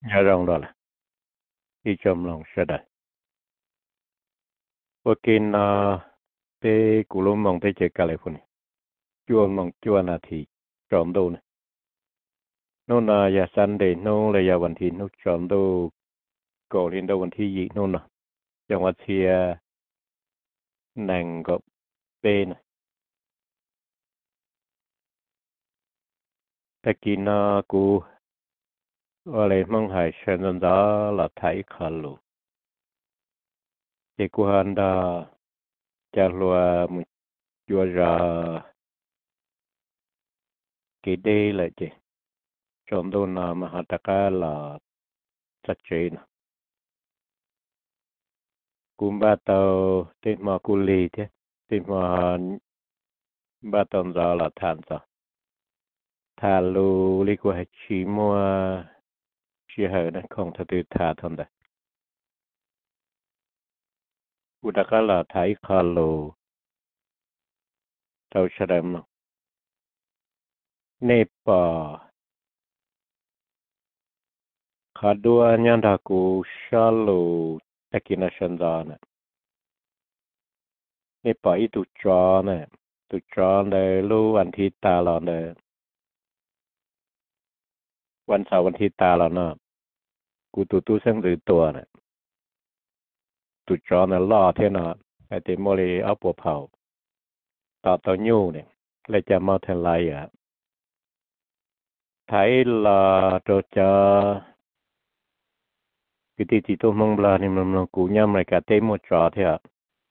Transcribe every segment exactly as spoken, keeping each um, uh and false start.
nhà rong đó là đi chôm lòng sẽ đây ok na te cú lô mong te chơi California chua mong chua na thì chọn đâu nè nó là ya Sunday nó là yaวันที่nó chọn đâuก่อนเรียนđâuวันที่ยี่nó nèจังหวัดเชียนังก็เป็นแต่กินนะกูอะไรมั่งหายเชิญนั่นจ้าละไทยขันลูเจกูฮันดาจะรัวมุจัวรากี่เดย์เลยเจจอมโดนนามหาตะกาละชัดเจนกุมบาเตาเต็มมากุลีเทเต็มมาบาตอนจ้าละทานจ้าทาลูลิกว่าชิมัวชีเหอนะของทตุทาทนได้อุตกาละไทยขันลูเจ้าเฉลิมเนปาขาดัวยันดากูชาลูตะกินชันจานะเนปาอีตุจอนะตุจอเลยรู้วันที่ตาเราเลยวันเสาร์วันที่ตาเราเนาะกูตุตุเส้นหรือตัวนะตุจอนะล่อเท่านะไอเตโมเลยเอาปัวเผาต่อตัวยูเนี่ยเลยจะมาเท่าไรอ่ะไทยละตัวจอคือที่ที่ตัวมองบลานี่มันมันกูย่ำรายการเต้หมดจอเท่า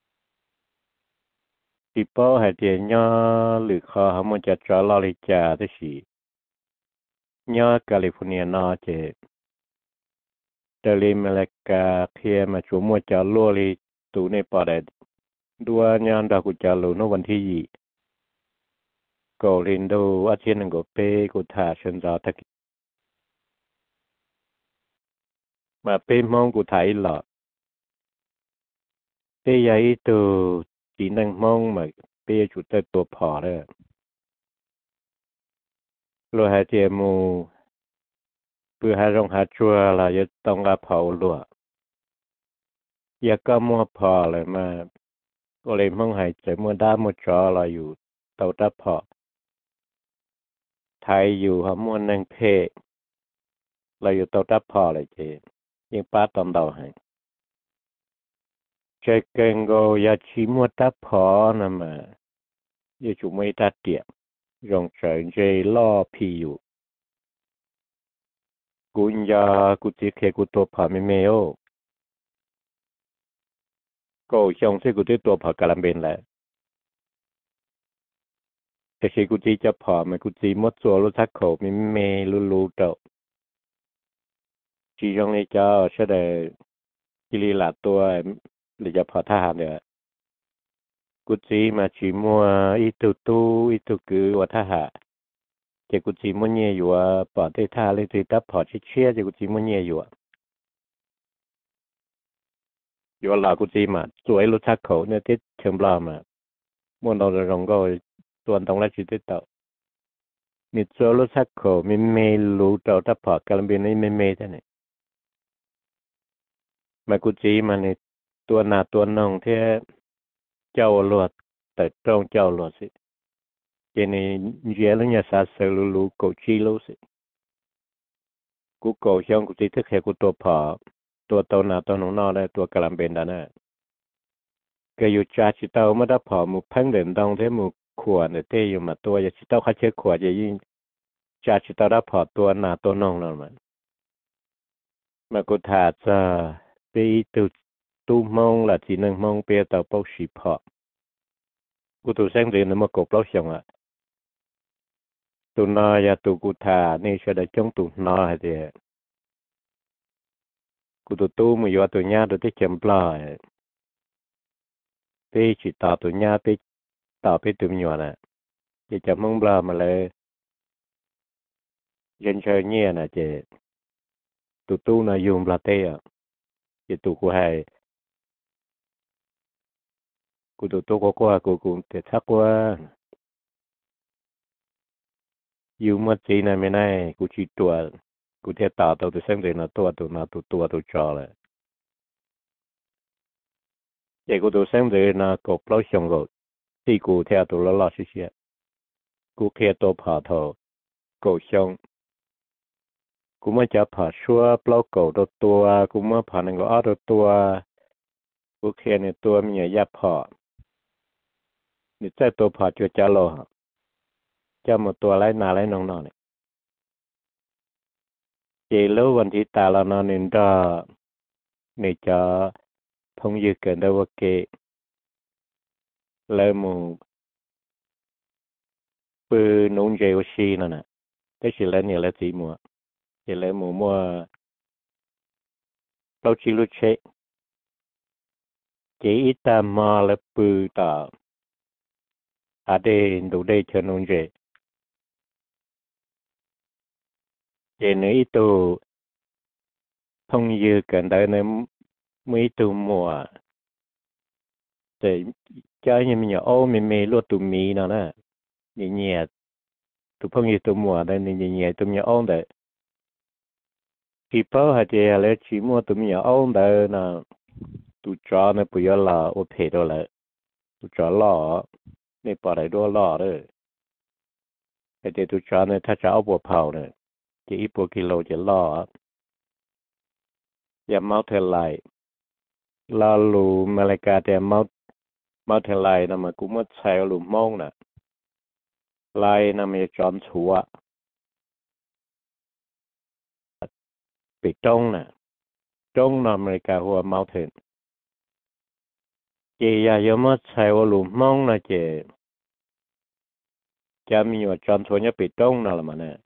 ที่ป้อให้เดียย่อหรือคอเขามันจะจอลอลิจาที่สีย่อแคลิฟอร์เนียนอเจเดลิมเลกาเทียมาชัวมัวจะลัวลิตูในปอดดัวยานดากุจาลูนวันที่ยี่ก็ลินดูอาเชียนก็เปกุทาเชิญจอทักมาเป้มองกูไทยหลอดเป้ยายตัวจีนังมองมาเป้จุดตัวพอเลยโลหะเจมูเพื่อให้รองหาชัวเราจะต้องรับเผาลัวยาก็มัวพอเลยมาก็เลยมองหายใจมัวด้ามัวจอเราอยู่เตาตับพอไทยอยู่หามัวนังเพเราอยู่เตาตับพอเลยเจยังป้าตอมเดาให้ใจเก่งก็ยาชีมัวตับพอนะมาอย่าจุไม่ตัดเดียรองเฉินใจล่อพีอยู่กุญยากุจิเคกุตัวผาไม่เมโอก็ช่องเสกุติตัวผากาลัมเบนแหละแต่เชกุจิจะผามันกุจิมดสัวรถทักเขาไม่เมลูลูเต่าจีจงเลยเจ้าเสด็จกิริลาตัวหรือจะผาทหารเนี่ยกุจิมาชิมัวอีตุตูอีตุกือวัฒหะเจกุจิมัวเนียอยู่ว่าปอดได้ท่าเลยตีตับผอดเชี่ยเจกุจิมัวเนียอยู่อยู่ว่าลากุจิมาสวยรถทักเขาเนี่ยที่เชิมลามามัวเราจะลองก็ส่วนตรงแรกชิดเต่ามีสวยรถทักเขาไม่เมลูเต่าตับผอดกาลัมเบนไม่เมท่านเนี่ยมากุจิมาในตัวหนาตัวน้องที่เจ้าหลวดแต่ตรงเจ้าหลวดสิเจนี่เยแล้วเนี่ยสาเซลูลูกูชีลูสิกูโกช่องกูจิทึกแค่กูตัวผอตัวโตหนาตัวน้องนอได้ตัวกลัมเบนดานะก็อยู่จ้าชิเตาไม่ได้ผอมุพังเดินดองเทมุขวดเนี่ยเตอยู่มาตัวอย่าชิเตาคัดเชือกขวดจะยิ่งจ้าชิเตาได้ผอตัวหนาตัวน้องนั่นมันมากูถาจะไปตัวตู้มองละจีนึงมองเปียเตาเป้าสีผอกูตัวแสงเดือนนึกมากบเล่าช่างอ่ะตัวนอยาตัวกูถานี่จะได้จ้องตัวนอให้เดียกูตัวตู้มือว่าตัวเนี้ยตัวที่เข็มปลายไปจิตตาตัวเนี้ยไปตาไปตัวมีว่าน่ะจะจะมองปลามาเลยยันเชยเนี้ยน่ะเจตัวตู้น่ะยุงปลาเตะจะตัวกูให้กูตัวตู้ก็กว่ากูกูแต่ทักว่าอยู่มัดจีน่ะไม่ได้กูจีตัวกูเทียต่อตัวตัวเส้นเดินตัวตัวนาตัวตัวตัวจอเลยเจ้ากูตัวเส้นเดินนะกูเปล่าชงกูที่กูเทียตัวละล้อชิเชียกูเทียตัวผ่าทอกูชงกูไม่จะผ่าชัวเปล่ากูตัวตัวกูไม่ผ่าหนึ่งก็อ้อตัวตัวกูเทียในตัวมีอย่าผ่านี่ใจตัวผ่าจะจะรอจะหมดตัวไรนาไรน้องนอนเนี่ยเจแล้ววันที่ตาเรานอนนี่ก็นี่จะพงยืเกินได้ว่าเกแล้วมึงปืนนุ่งเจวชีนั่นน่ะแต่สิแล้วเนี่ยแล้วสีมัวเจแล้วมัวมัวเราชิลุเชเจอีตามาแล้วปืนตาอาเดนดูได้เชิญนุ่งเจเจนี่ตัวพงยืกันได้ในมือตัวมัวแต่ใจยังมีโอ้ไม่ไม่ลวดตัวมีนั่นน่ะเนี่ยเนี่ยตัวพงยืตัวมัวได้เนี่ยเนี่ยตัวมีโอ้ได้ที่พ่อหาเจแล้วชีมัวตัวมีโอ้ได้น่ะตัวจอเนี่ยปุยละโอเพดเลยตัวจอล่อเนี่ยปอได้ด้วยล่อเลยไอเด็กตัวจอเนี่ยถ้าจะเอาบัวเผาเนี่ยจะอีปัวกิโลจะล่ออย่าเมาเทลไลลาลูมาเลกาแต่เมาเมาเทลไลนะมันกูมัดใช้ลูมองน่ะไลนะมันจะจอมชัวไปจ้องน่ะจ้องนะอเมริกาหัวเมาเทนเจียยามัดใช้ลูมองนะเจจะมีว่าจอมชัวเนี่ยไปจ้องน่ะละมันเนี่ย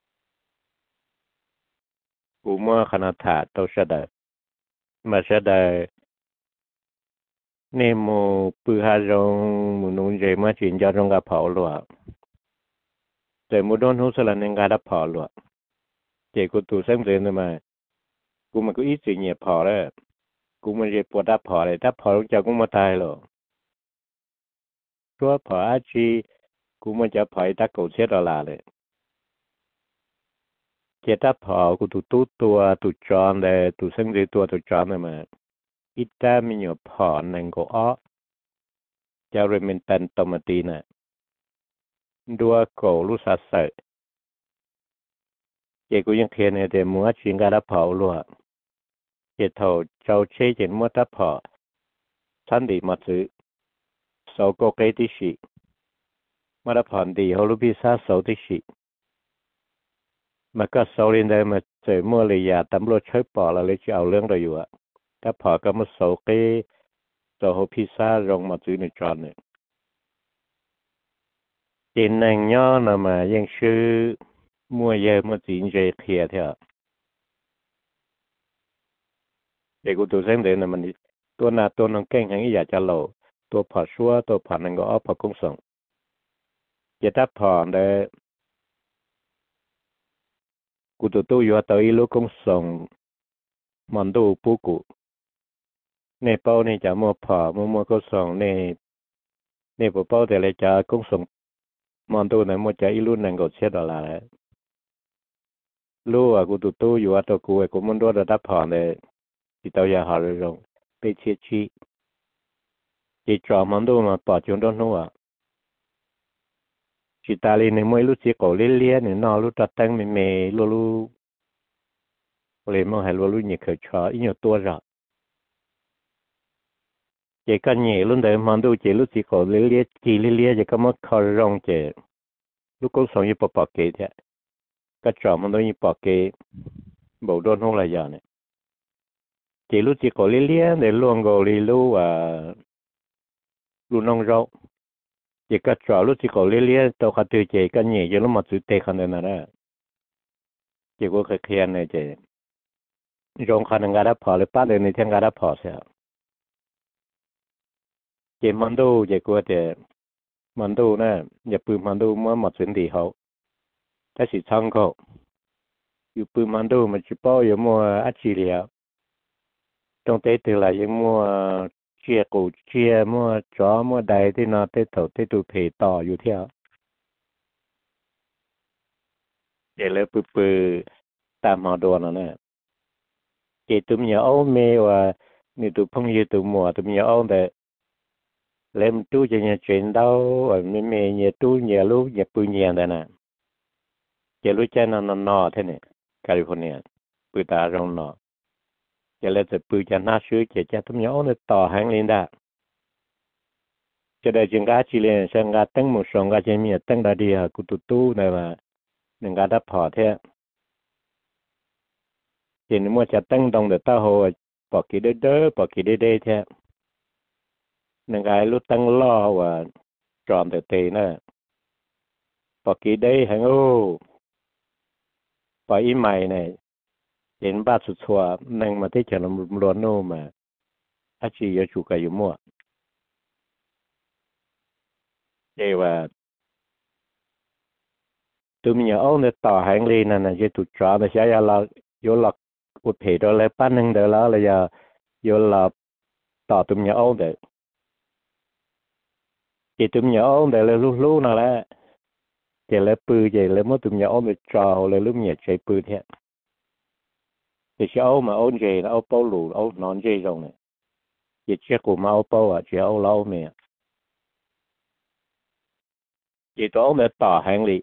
กูมัวขนาดถาตัวเสด็จมาเสด็จนี่มูปืนหาจงมูนุ่งเจมาจีนจะจงกับเผาหลวงแต่มูโดนหุสลันยังการเผาหลวงเจกูตัวเส้นเดินมากูมันก็อีสิเนี่ยพอแล้วกูมันจะปวดดับพอเลยดับพอลงจากกูมาตายหรอตัวพออาชีกูมันจะพอดักกูเสียดอลลาเลยเจดับพอกูตัวตู้ตัวตัวจอนเลยตัวเส้นเดินตัวตัวจอนเลยมาอีแต่มีอยู่พอหนึ่งก็อ้อจะเรมินตันตมาตีน่ะดัวกูรู้สัตย์เสเจกูยังเขียนในเดมัวชิงการเผาหลวงเจเท่าเจ้าเชเจนมัวดับพอทันดีมาซื้อสาวก็เกยติชิมาดับพอดีเขาลูกพิซซ่าสาวติชิมันก็สาวเรียนได้มาเจอมัวเลยยาตำรวจใช้ปอแล้วเลยจะเอาเรื่องเราอยู่อะถ้าพอก็มาสาวเกยสาวพิซซ่าลงมาซื้อในจอนเนี่ยเจนนางย่อนะมายังชื่อมัวเยอะมาจีนเจเคียเถอะเด็กกูตัวเส้นเดินนะมันตัวนาตัวน้องเก่งอย่างนี้อยากจะโหลตัวผอชัวตัวผอนังก็อ้อผอคงส่งจะถ้าผอเด้กูตัวตู้อยู่ตัวอีลูกคงส่งมันดูปูกูในเป้าในจะมัวผอมัวมัวก็ส่งในในปเป้าแต่ละจะคงส่งมันดูในมัวจะอีลูนังก็เสียดอลลาร์ลูกอ่ะกูตัวตู้อยู่ตัวกูไอ้กูมันดูระดับผอเลยที่ตัวยาหาเรื่องไปเชียชีจีจอมันดูมาปอดจนโดนหัวจิตาลีในมวยรู้เสียก่อเลี้ยเนี่ยนอรู้ตัดตั้งไม่เมรู้รู้เลยมองให้รู้รู้เนี่ยเคยชออีกตัวรักเจกันเนี่ยรุ่นเดิมมันดูเจรู้เสียก่อเลี้ยจีเลี้ยจะก็มาคอร้องเจลูกก็ส่งยี่ปปเกตก็จอมันต้องยี่ปเกบอกโดนห้องอะไรอย่างเนี่ยเจรู้เสียก่อเลี้ยเนี่ยล่วงก็เลยรู้ว่ารู้น้องเราเจก็จอรู้เสียก่อเลี้ยตัวขัดตัวเจกันเนี่ยจะรู้มาสุดเตะขนาดนั้นนะเจก็เคยเคลียร์เนี่ยเจรองคันงานรับพอเลยป้าเลยในเที่ยงงานรับพอเสียเจมันดูเจก็เจมันดูนะอย่าปืนมันดูมันหมดสินดีเขาถ้าสิช่างเขาอยู่ปืนมันดูมันจะป้ออยู่มัวอัจฉริยะตรงเตะตัวละยังมัวเชียกูเชียมัวจ้อมัวใดที่นอเตะถเตะตัวเพต่ออยู่เที่ยวเจเลยปืนปืนต tam họ đồ nó nè chỉ tụi nhỏ ôm mê và nếu tụi phong yêu tụi mùa tụi nhỏ ôm để làm tu cho nhà chuyện đâu và mẹ mẹ nhà tu nhà lúc nhà bự nhà đây nè chỉ lúc chơi nó nó nó thế này California bự ta rong nó chỉ là từ bự cho nó sửa chỉ cho tụi nhỏ ôm để tỏ hàng lên đó cho đây chúng ta chỉ là sang ta tăng một số cái chế miệng tăng đã đi à cụ tụt tu này mà những cái đã bỏ thế chỉ nếu mà chặt tăng đồng để tao hồ bỏ kỳ đỡ đỡ bỏ kỳ đỡ đỡ thế những cái lúc tăng lo và tròn từ từ nữa bỏ kỳ đỡ hàng ô bỏ ý mày này đến ba chục xóa nên mà thấy chẳng là một lần nữa mà anh chỉ có chủ cái gì mua vậy và tụi mình nhớ ông để tỏ hàng lên này này chỉ tụt tròn để sẽ là vô lọc cụ thể đó là bán hàng đó là giờ vô là tỏ tụi mình nhớ ông để chỉ tụi mình nhớ ông để là lúc lúc nào là chỉ là bự chỉ là mỗi tụi mình nhớ ông để trò là lúc nhớ chạy bự thế thì sẽ ông mà ông gì là ông bao lù ông non gì rồi này chỉ chiếc của mà ông bao à chỉ ông lâu mẹ chỉ đó ông để tỏ hàng đi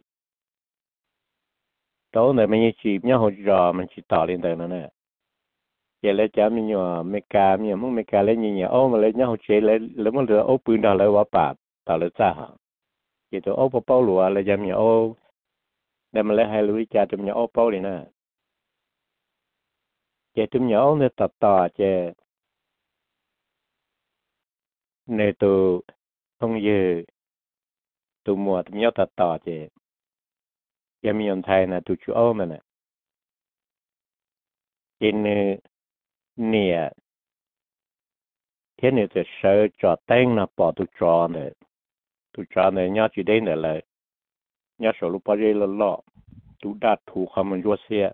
đó là mình chỉ nhớ hồi giờ mình chỉ tỏ lên đây nữa nè chỉ là chả mình nhớ mấy cá mình muốn mấy cá lên như nhớ ông mà lên nhớ hồi chế lên lên một lửa ông bự đó là quá bạc tỏ là sao hả chỉ đó ông bao lù là chả mình ông để mà lấy hai lưỡi chả tụi mình ông bao đi nè chỉ tụi mình ông để tỏ tỏ chỉ nên tụi không như tụi mùa tụi nhớ tỏ tỏ chỉ giờ mình thấy là tụi chú ông mà nè trên nè thế này thì sợ cho tên là bỏ tụi trò này tụi trò này nhớ chỉ đến là lại nhớ số lúc bao giờ là lọ tụi đạt thủ không mình vô xe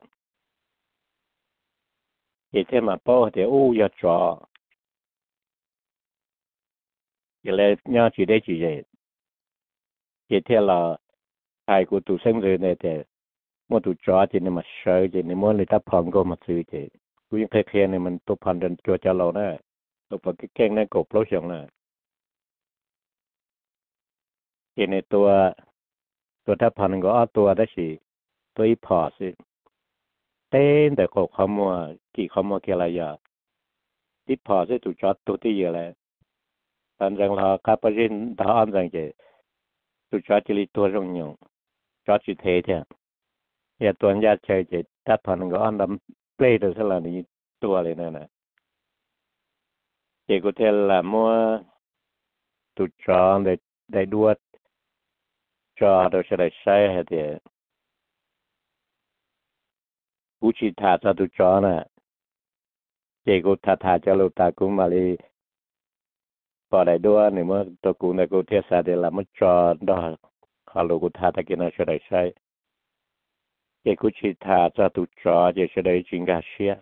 thì thế mà bỏ thì u giờ trò thì lại nhớ chỉ đến chỉ vậy thì thế là hai của tụi sinh rồi này thì một tụi trò thì nên mà sợ thì nên muốn người ta phòng có một sự thì cũng những cái này mình tụi phần đến cho cho lâu nữa tụi phần cái kênh này cột lối xong nè thì nàyตัวตัวถ้าพันก็เอาตัวได้สิตัวอีพอสิเต้นแต่ก็คำว่ากี่คำว่ากี่อะไรอย่าอีพอสิตัวจอดตัวที่เยอะเลยตอนจังเราขับไปยินท้าอันจังเจตัวจอดจะรีตัวรงยงจอดสิเทเถอะอย่าตัวนี้เฉยเจถ้าพันก็อันดำเปรี้ยวสลับนี้ตัวเลยนั่นนะเจก็เทละมัวตัวจอดได้ได้ดูจอดเราจะได้ใช้ให้เดียกูชิดาจะตัวจอน่ะเจกูทาทาจะลูตากูมาเลยพอได้ด้วยนี่เมื่อตัวกูในกูเทียสาเดละมันจอดดอกขอลูกูทาตะกินเราจะได้ใช้เจกูชิดาจะตัวจอจะจะได้จิงกาเชีย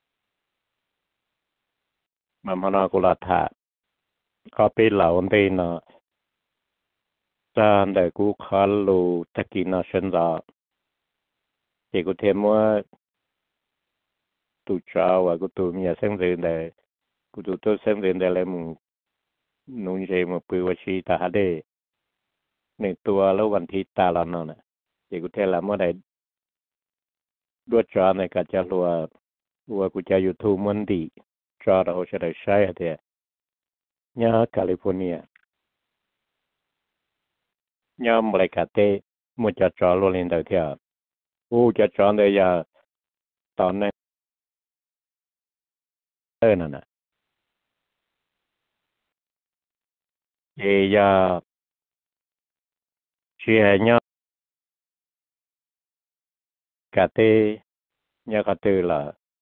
มันมันกูละทาเขาไปเหล่าดีเนาะจานแต่กูขอลูตะกินเราเช่นเราเจกูเทมัวtu trao vàกูtuมีsinh viên đểกูtu tu sinh viên để làm nông nghiệp mà bự và chi ta để nênตัวแล้ววันที่ตาเราเนาะเจกูเทละเมื่อใดด้วยจอในการจะรัวว่ากูจะอยู่ทูมันดีจอเราจะได้ใช้เดียเนี่ยแคลิฟอร์เนียเนี่ยอเมริกาเต้มันจะจอรัวเล่นได้เที่ยวโอ้จะจอในยาตอนนั้นเออนั่นน่ะเอยาเชียเนี่ยกาเต้เนี่ยกาเต้ละ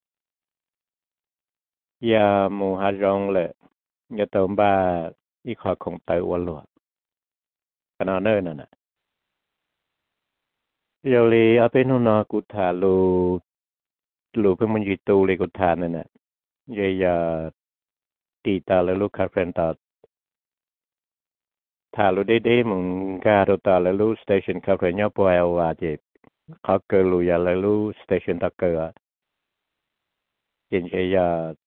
ยาหมูฮารองเลยเนี่ยตัวบ้าอีขอคงเตยวันหลวงขนาดนั้นน่ะนะเดี๋ยวเลยเอาไปนู่นนะกูถ่าลูลูเพิ่งมันอยู่ตู้เลยกูถ่านั่นน่ะเยียตีตาแล้วลูกคาเฟนตาถ่าลูได้ได้มึงการตาแล้วลูสเตชันคาเฟนเนี่ยปล่อยเอาว่าเจ็บเขาเกิดรู้อย่าเลยรู้สเตชันตะเกิดเจนเชีย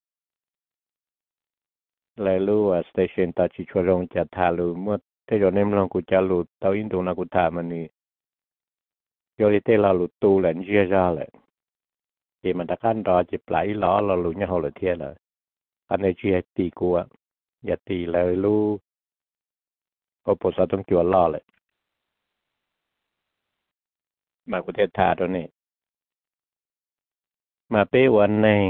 เลยรู้ว่าสเตชันตะชิชวรงจะทารู้เมื่อที่เราเนมลองกูจะรู้เต้าอินโดนักูทามันนี่ยอริเตลารู้ตูแหลนเชียจ้าเลยที่มันตะกันรอจะปลายล้อเรารู้เนี่ยเขาเลยเทียเลยอันนี้เชียตีกูอ่ะอย่าตีเลยรู้ก็ปวดสะต้องจวนล้อเลยมากูเทศทาตัวนี้มาเป้วันหนึ่ง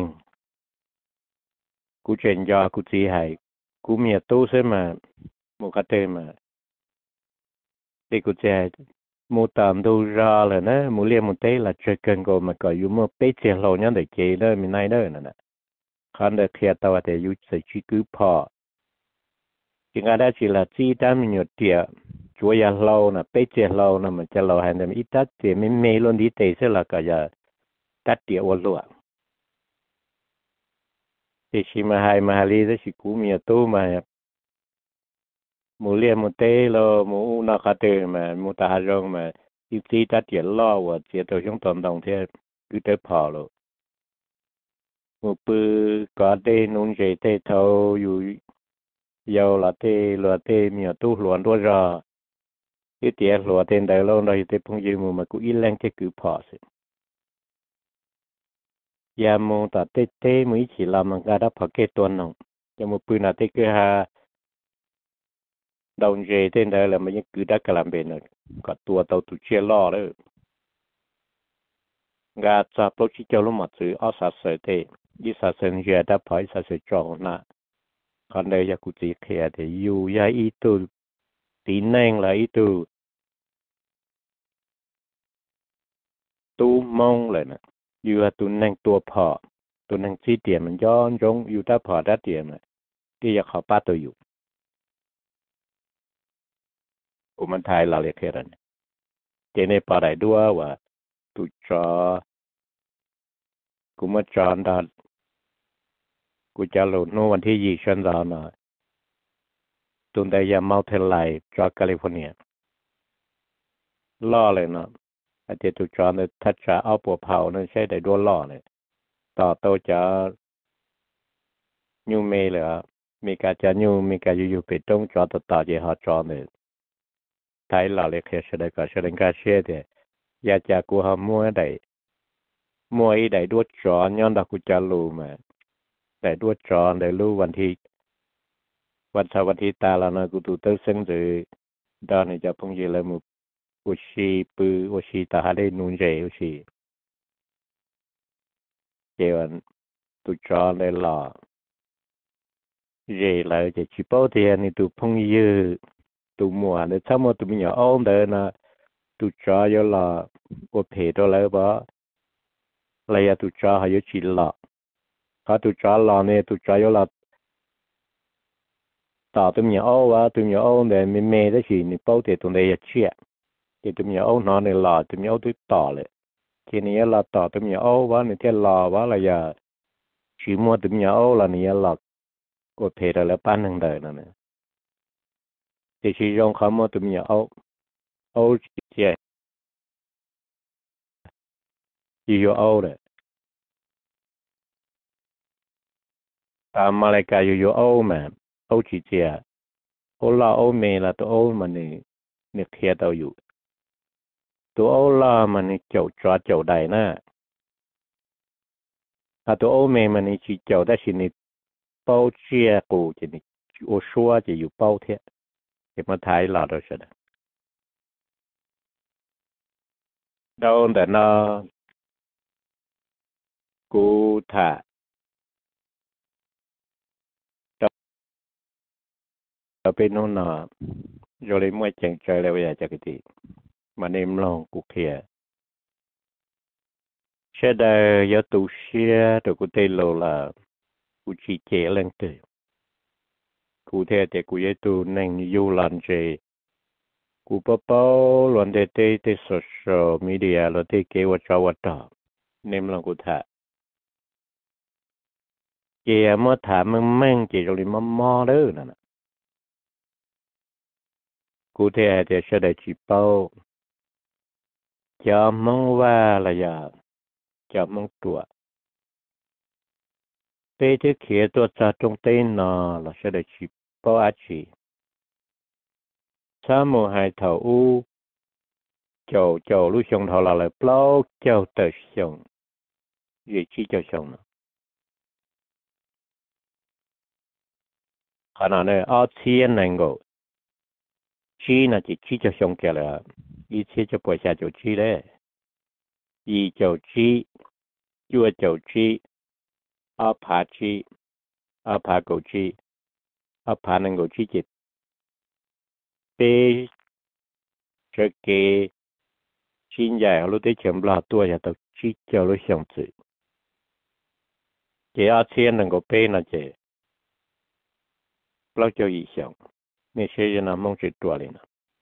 กูเจนยอกูจีให้กูมีตู้เส้นมาหมูกระเตมาที่กูเจหมูตามดูรอเลยนะหมูเลี้ยงหมูเต้ละเจอกันก็มาก็อยู่เมื่อเป๊ะเจียเราเนี่ยเด็กเจเด้อมีนายเด้อนั่นน่ะคันเด็กเคลียร์ตัวแต่อยู่ใส่ชีกือพอจึงอาได้ชีละจีด้ามีอยู่เดียช่วยเราน่ะเป๊ะเจียเราน่ะมันจะเราให้เนี่ยอีตัดเจไม่ไม่ล้นดีเตะเสียละก็จะตัดเดียววัวที่ชิมาให้มาลีได้ชิกูมีตู้มาหมูเลี้ยงหมูเต้เราหมูนักขัดเตอมาหมูตาจงมาอีจีตัดเดียวล้อว่าเจียตัวช่องตอนตรงเทียคือเตะพอแล้ว một bữa có tê nung chế tê thâu yu yêu là tê lúa tê miêu tu luồn đua rò cái tiệt lúa tên đại lâu này tê phong dư mà cũng ít lên cái cứ phò xí ya mong ta tê tê mới chỉ làm mà cái đó phò cái tuần nông ya một bữa nào tê cứ ha đồng chế tên đại là mấy cứ đã cái làm bền rồi có tua tàu tu chia lo đấy gà cha bốc chỉ cho lúc mà chữ ở sát sợi tê đi sát sợi giờ đã phải sát sợi tròn nè còn đây ya cụ chỉ kia thì yu ya ít tu tí năng là ít tu tu mongเลยนะอยู่ว่าตัวนั่งตัวพอตัวนั่งจีเตียมันย้อนจงอยู่ถ้าพอได้เตียมันที่จะเขาป้าตัวอยู่อุมันไทยเราเรียกแค่นั้นเจเนปาได้ด้วยว่าตุจอกูมาจอนดอนกูจะหลุดโนวันที่ยี่ชันดอนนะตุนได้ยาเมาเทลไลจอแคลิฟอร์เนียล่อเลยเนาะอาจจะตุจอเนี่ยทัชชาเอาปัวเผานั่นใช่ได้ด้วยล่อเลยต่อโตจะยูเมเลยอ่ะมีการจะยูมีการอยู่ๆไปตรงจอต่อต่อจะหาจอเนี่ยไทยเราเรียกแค่เสด็จก็เสด็จก็เชื่อเดียอยากจะกูหามัวได้มัวอีได้ด้วยจอย้อนดอกกูจะรู้มาได้ด้วยจอได้รู้วันที่วันเสาร์วันที่ตาแล้วนะกูตูเตอร์ซึ่งจะดอนนี่จะพงยีเลยมุอุชีปืออุชีตาหาได้นุ่งเจอุชีเจวันตุจอได้หล่อเจเลยจะชิปโปเทียนี่ตูพงยือตูมัวเนี่ยถ้ามัวตูมีอย่างอ้อมเดินนะตุจออยู่หล่ออุเพตัวเลยบ่เลยอะตุจอหายชิลหล่อเขาตุจอหล่อเนี่ยตุจออยู่หล่อต่อตัวมีอ้อวะตัวมีอ้อเนี่ยไม่เมย์ได้สินี่เป้าเตะตรงใดจะเชี่ยเตะตัวมีอ้อนอนในหล่อตัวมีอ้อตัวต่อเลยทีนี้เราต่อตัวมีอ้อวะในเที่ยหล่อวะอะไรอย่าชิมัวตัวมีอ้อละนี่หล่อกดเพลแล้วปั้นหนึ่งเดินนั่นเนี่ยจะชี้ยงเขามัวตัวมีอ้ออ้อเชี่ยอยู่อ้อเลยตามมาเลยกายอยู่อ้อแม่อ้อจีเจียอ้อละอ้อเมละตัวอ้อมันนี่เนี่ยเคลียร์ตัวอยู่ตัวอ้อละมันนี่เจ้าจ้าเจ้าใดนะถ้าตัวอ้อเมมันนี่จีเจ้าได้สินี่เป้าเชียกูจะนี่โอชัวจะอยู่เป้าเทียเห็นมาไทยหล่อเราใช่ไหมโดนแต่นอกูถ่าเราเป็นโน่นนอโยเลยมวยเจงใจแล้วอยากจะกิติมาเนมลองกูเคลียเชื่อได้ยอตูเชียตัวกูเตโลละกูชีเจเล่นเตกูเทแต่กูยตูนั่งยูลันเจกูเป้าเป้าลวนเตเตเตโซเชียลมีเดียเราเตเกวจาวตาเนมลองกูถ่าเจเมื่อถามมึงแม่งเจโยเลยมอมอเด้อนั่นกูเทแต่เชื่อได้จีเป้า cho mongว่าlà giờ cho mong tụa tê thế kia tôi ra trong tên nó là sẽ được chỉ bao á chỉ sa mô hai thầu u chầu chầu lúc xong thầu là lại bao chầu tờ xong gì chỉ cho xong nó khả năng này ở thiên này ngộ chỉ là chỉ chỉ cho xong kia là ý chỉ cho bồi xa cho chỉ đấy ý cho chỉ chua cho chỉ ở phá chỉ ở phá cầu chỉ ở phá năng cầu chỉ chỉ tê cho cái chính giải lúc đấy chấm là tua ya tao chỉ cho lúc xong chữ cái ở thiên năng cầu bê là chỉ bao cho ý xong nên sẽ cho nó mong chỉ tua lên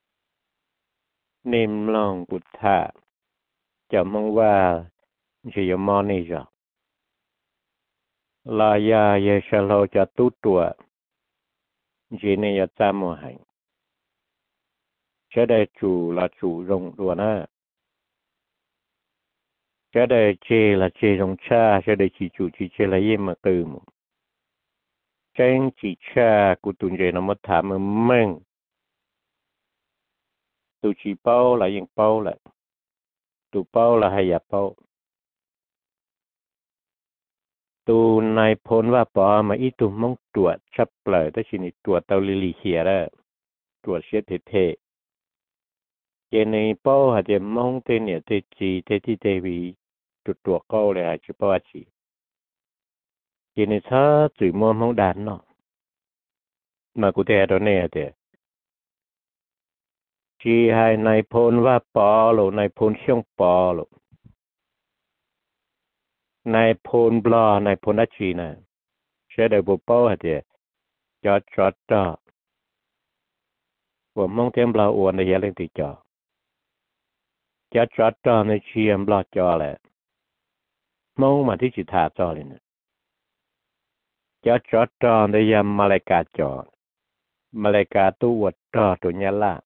nên lòng bút thả cho mongว่าchỉ có món này rồi là ya ya sẽ lo cho tu tua chỉ nên ya tam mùa hành sẽ đây chủ là chủ rồng đùa na sẽ đây chê là chê rồng cha sẽ đây chỉ chủ chỉ chê là yên mà từ một tranh chỉ cha của tụi nó mất thảm mà mình tụi chỉ bao là yên bao lại tụi bao là hay ya bao tụi này phunว่าปอมาอีตุมงตรวจชับเลยแต่ชินิตรวจเตาลิลิเฮียแล้วตรวจเสียเท่ๆเจในป้อหาจะมองเตเนี่ยเตจีเตที่เตวีจุดตัวก็เลยหาจะป้อจีเจในช้าจุยมัวมองด่านเนาะมากูเตะตัวเนี่ยเตจีให้ในพลว่าปอหรือในพลช่องปอหรือในพลบลอในพลนัจีนะเชื่อได้บุปผาเตจอดจอดต่อว่ามองเต็มบลาอวนในยังเล่นติจอจอดจอดต่อในเชียมบลาจอแหละมองมาที่จิตาจอเลยนะจอดจอดต่อในยามมาเลกาจอมาเลกาตัวต่อตัวนี้ละ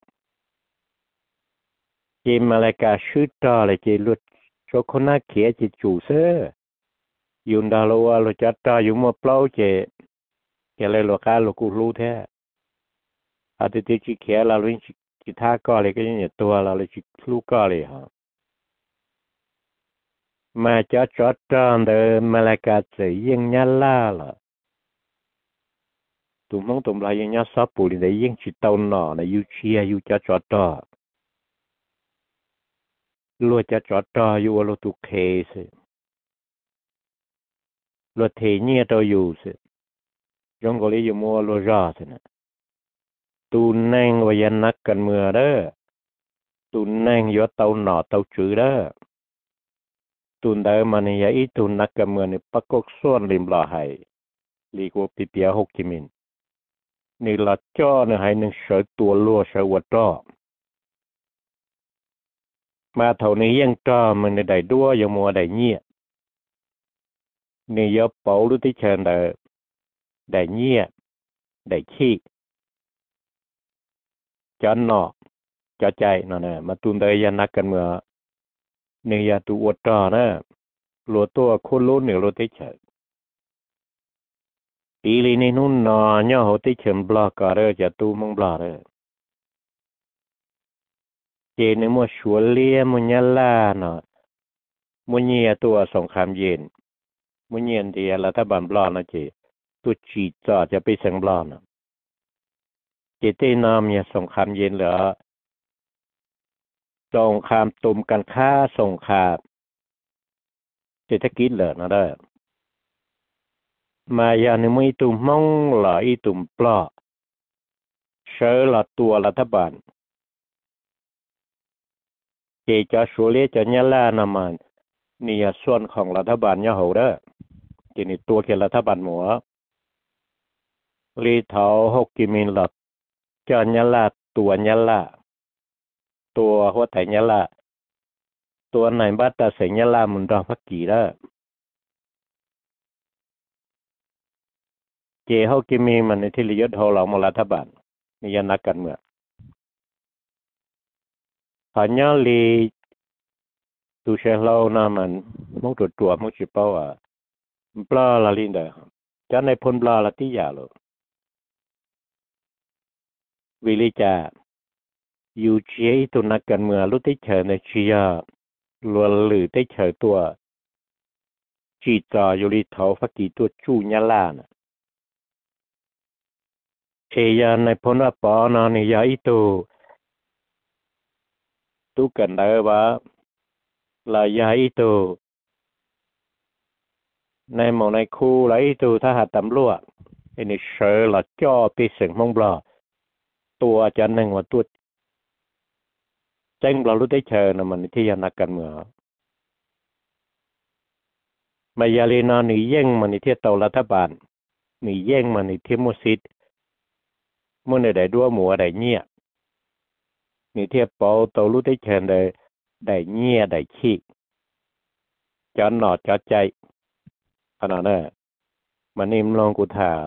เจมาเลกาชื่อต่อเลยเจลุดโชคน่าเขียจิจูเซ่ยุนดาโลวาโลจัดต่ออยู่มัวเปล่าเจเกเลยโลกาโลกูรู้แท้อาทิตย์ที่เขียเราลิ้นจิตาก็เลยก็ยังตัวเราเลยจิรู้ก็เลยฮะมาจอดจอดต่อเดิมมาเลกาเสียยังยันล่าล่ะตุ่มมองตุ่มลายยังยัดซับปูลินได้ยังจิตเต้าหน่อในยูเชียยูจอดจอดต่อลัวจะจอดต่ออยู่ว่าเราตุเคสลัวเทเนี่ยตัวอยู่สิยงก็เลยอยู่มัวลัวรอสินะตูนั่งว่ายันนักกันเมื่อเด้อตูนั่งยอดเต้าหน่อเต้าจืดเด้อตูนเดิมมันเนี่ยอีตูนักกันเมื่อนี่ปักกกส่วนริมลาให้ลีกว่าปีเปียหกกิมินนี่ละจ้อเนี่ยให้หนึ่งเสือตัวลัวเสือวัดจ้อมาเท่านี้ยังจ้อมันในได้ดัวยังมัวได้เงียนี่ยอเป่าหรือที่เชิญได้ได้เงียได้ขี้จอนหนอกจอใจนั่นแหละมาตุนได้ยันนักกันเมื่อนี่ยาตัววัดจ้อนะลัวตัวคนลุ้นเนี่ยลัวที่เชิญปีลีนี่นู่นนอเนาะที่เชิญบล็อกก็เรอจะตูมงบล็อกเรอเจนี่มัวชัวเลียมัวยัลล่าเนาะมัวเนียตัวสงครามเย็นมัวเนียนเดียรัฐบาลบล็อกนะเจตัวจีจ่อจะไปสังบล็อกนะเจเตนามเนี่ยสงครามเย็นเหรอสงครามตุ่มกันฆ่าสงครามเศรษฐกิจเหรอนะเด้อมาอย่างนี้ไม่ตุ่มมองหล่ออีตุ่มปลอเชื่อละตัวรัฐบาลเจจะชัวเลียจะยัลล่านามันนี่ส่วนของรัฐบาลเนี่ยโหเด้อเจนี่ตัวเขียนรัฐบาลหมัวลีเท้าหกกิมินหลับจะยัลล่าตัวยัลล่าตัวหัวไถยัลล่าตัวไหนบ้าตาเสียยัลล่ามุนดองพักกี่เด้อเจหกกิมินมันในที่ลิยศโหเรามารัฐบาลนี่ยันนักกันเมื่อพญาลี tu sẽ lâu na mình muốn tụt tụa muốn chụp bao à bla là linh đời cho nên phun bla là tí giả rồi vì lý chaอยู่เชี่ยตัวนักการเมืองรู้ได้เชิญในเชียล้วนหรือได้เชิญตัวจีจ่ออยู่ที่เท้าฟักกี่ตัวจูญาล่านะเชียในพนว่าปอนอนนี่ยาอีตัวตู้กันได้ว่าลายาอีตัวในหมองในคูลายอีตัวถ้าหาตำรวจอันนี้เสือละจ่อไปเสียงมองบลาตัวจะหนึ่งว่าตัวเจ้งเรารู้ได้เชิญนะมันที่ยานักการเมืองมายาลีนาหนีแย่งมันที่เตารัฐบาลหนีแย่งมันที่มุสิตเมื่อใดดัวหมูใดเงียนี่เทียบเปาเตารู้ได้เชิญใดใดเงียใดขี้จอนหนอจอใจขนาดนั้นมันนิ่มลองกูถา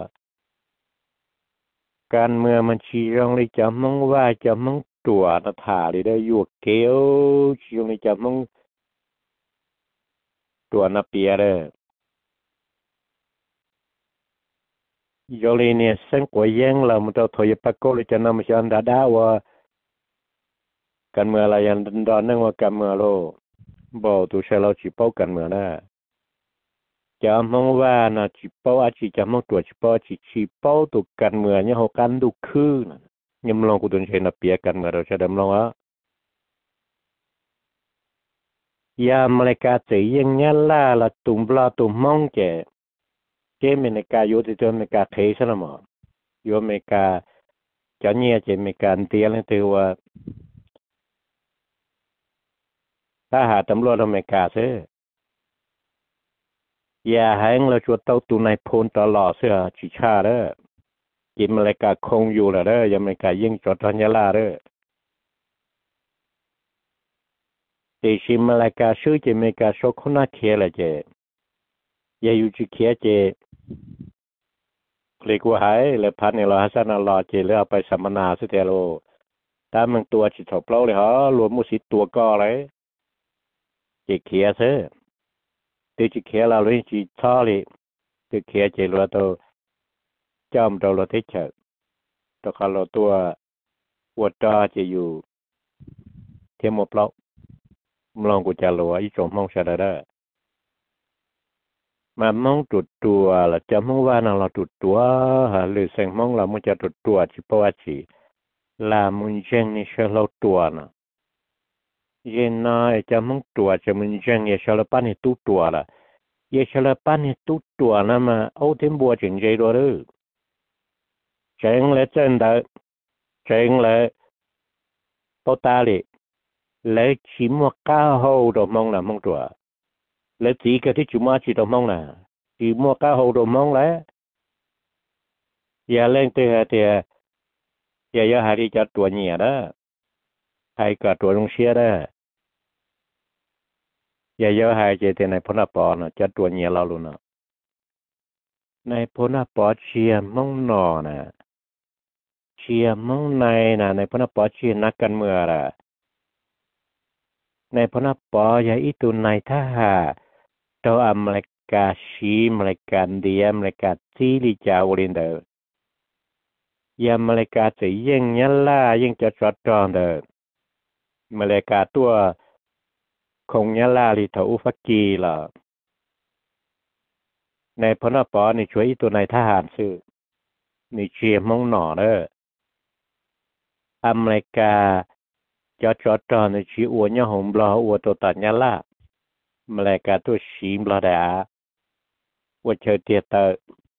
การเมืองมันชี้รองเลยจะมองว่าจะมองตัวนาถาเลยได้อยู่เกี้ยวชี้รองเลยจะมองตัวนาเปียเลยยอลีเนี่ยเส้นกวยแย่งเรามันจะถอยปักโกเลยจะนำชันดาดาว่าการเมืองอะไรยันดอนนั่งว่าการเมืองโลบอกตัวเชลเราจีบเป้าการเมืองนะจะมองว่านะจีบเป้าอาชีจะมองตัวจีบเป้าจีจีบเป้าตัวการเมืองเนี่ยเขาการดูคือนะยังลองกูตัวเชนนาเปียการเมืองเราจะดำลองอ่ะยามรายการเสียงเนี่ยล่าละตุ่มปลาตุ่มมองแกเจมินกาโยติตัวเมกาเทสนะมั้งโยเมกาจะเนี่ยเจเมกาเตียนตัวว่าถ้าหาตำรวจอเมริกาเสียอย่าให้เราชวนเต้าตูในพลตลอดเสียชิชาเด้อจิมอเมริกาคงอยู่ละเด้อยังอเมริกายิ่งจดทัญญาลาเด้อแต่ชิมอเมริกาชื่อจิมอเมริกาโชคนาเคียละเจอย่าอยู่จิเคียเจเรียกว่าหายเลยพันเนี่ยเราฮัสซันรอเจเลยเอาไปสัมมนาสุดเทโลถ้ามึงตัวจิตถบเล่าเลยฮะรวมมุสิตัวก็เลยเจเคียเสียตัวจิเคียเราเลยจิชอเลยตัวเคียเจรัวตัวจอมเราเราเทเชอตัวเขาเราตัววัวตาจะอยู่เทียมหมดแล้วมลองกูจะรัวอีจงมองชาดาได้มามองจุดตัวละจะมองว่านั่งเราจุดตัวหรือเสียงมองเรามันจะจุดตัวชิปว่าชีลามุนเจงนี่เชลเราตัวนะเย็นน่าจะมองตัวจะมุนเจงเนี่ยเชลปันนี่ตู้ตัวละเยเชลปันนี่ตู้ตัวนะมาเอาเทมบัวจึงใจตัวเด้อเจงเลยเจนเด้อเจงเลยปตาลีเลยชิมัวก้าหูดมองนะมองตัวเลยจีก็ที่จุมาจีดมองนะจีมัวก้าหูดมองแล้วอย่าเล่นเตะเตะอย่าอย่าหาที่จัดตัวเนียนะให้กับตัวลงเชียได้อย่าอย่าหาเจเตในพนักปอนะจัดตัวเนียเราลุนะในพนักปอเชียมองนอนะเชียมองในนะในพนักปอเชียนักการเมืองอะในพนักปออย่าอีตุนในท่าตัวอเมริกาชีอเมริกันเดียอเมริกาซีลิจาวลินเดอร์ยาอเมริกาจะยิ่งยันล่ายิ่งจะจอดจองเดอร์อเมริกาตัวคงยันล่าลิทอุฟกีล่ะในพนักปอนี่ช่วยอีตัวในทหารซื้อนี่เชียมองหนอเด้ออเมริกาจอดจอดจองในชีอวเนี่ยหงบลออวตัวตัดยันล่าอเมริกาตัวชีมบลอดาว่าเชิดเตียเตอร์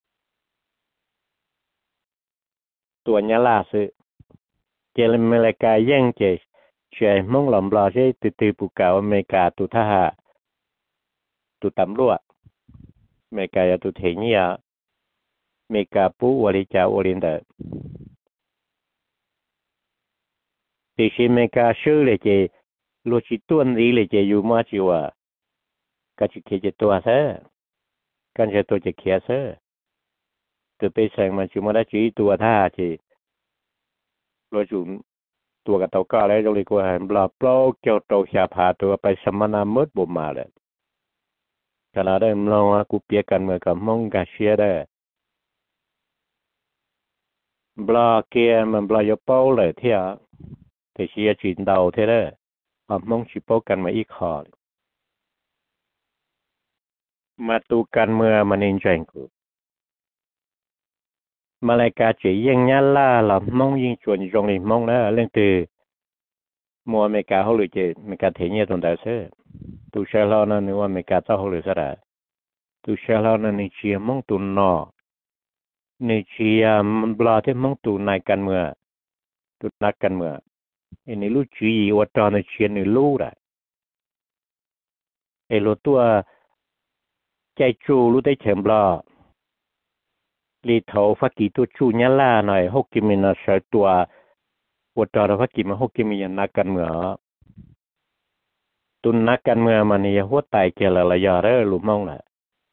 ตัวยันล่าซื้อเจลอเมริกาแย่งเจเชื่อมองหลอมบลอใช้ติดติปุกเก่าอเมริกาตัวทหารตัวตำรวจอเมริกาตัวเทียอเมริกาปูวริจาโอลินเดอร์ที่ชิเมกาชื่อเลยเจลูชิตัวนี้เลยเจอยู่มาจิวะก็จะเขียนตัวเสือกันจะตัวจะเขียนเสือตัวไปแสงมันจิมาได้จีตัวท่าเจลูจุตัวกับตัวก็อะไรตรงนี้กูเห็นบลาโปรเกี่ยวตัวชาพาตัวไปสมนามืดบุมาเลยขณะได้มลองว่ากูเปียกันเมื่อกับมองกาเชียได้บลาเกียมันบลายโป้เลยเที่ยที่เชียจีนดาวเท่ได้อ่ะมองชิโป้กันมาอีกขอมาตูกันเมื่อมันเองใจกูมาเลยกาจียังยันล่าหลับมองยิงชวนตรงนี้มองนะเรื่องตือมัวเมกาเขาหรือเจเมกาเทียนตรงแต่เซ่ตูเชลล์นั่นนึกว่าเมกาเจ้าเขาหรือสระตูเชลล์นั่นนี่เชียมองตุนนอนี่เชียมันบลาที่มองตูนายกันเมื่อตุนักกันเมื่ออันนี้รู้จีว่าตอนนี้เชียนี่รู้ได้ไอ้รู้ตัวใจจูรู้ได้เฉมบลาลีเท่าฟักกี้ตัวชูยันล่าหน่อยหกกิมินาเสตัวว่าตอนฟักกี้มันหกกิมิยันนักกันเมื่อตุนนักกันเมื่อมันนี่หัวตายเกลระยะเร่อรู้มองแหละ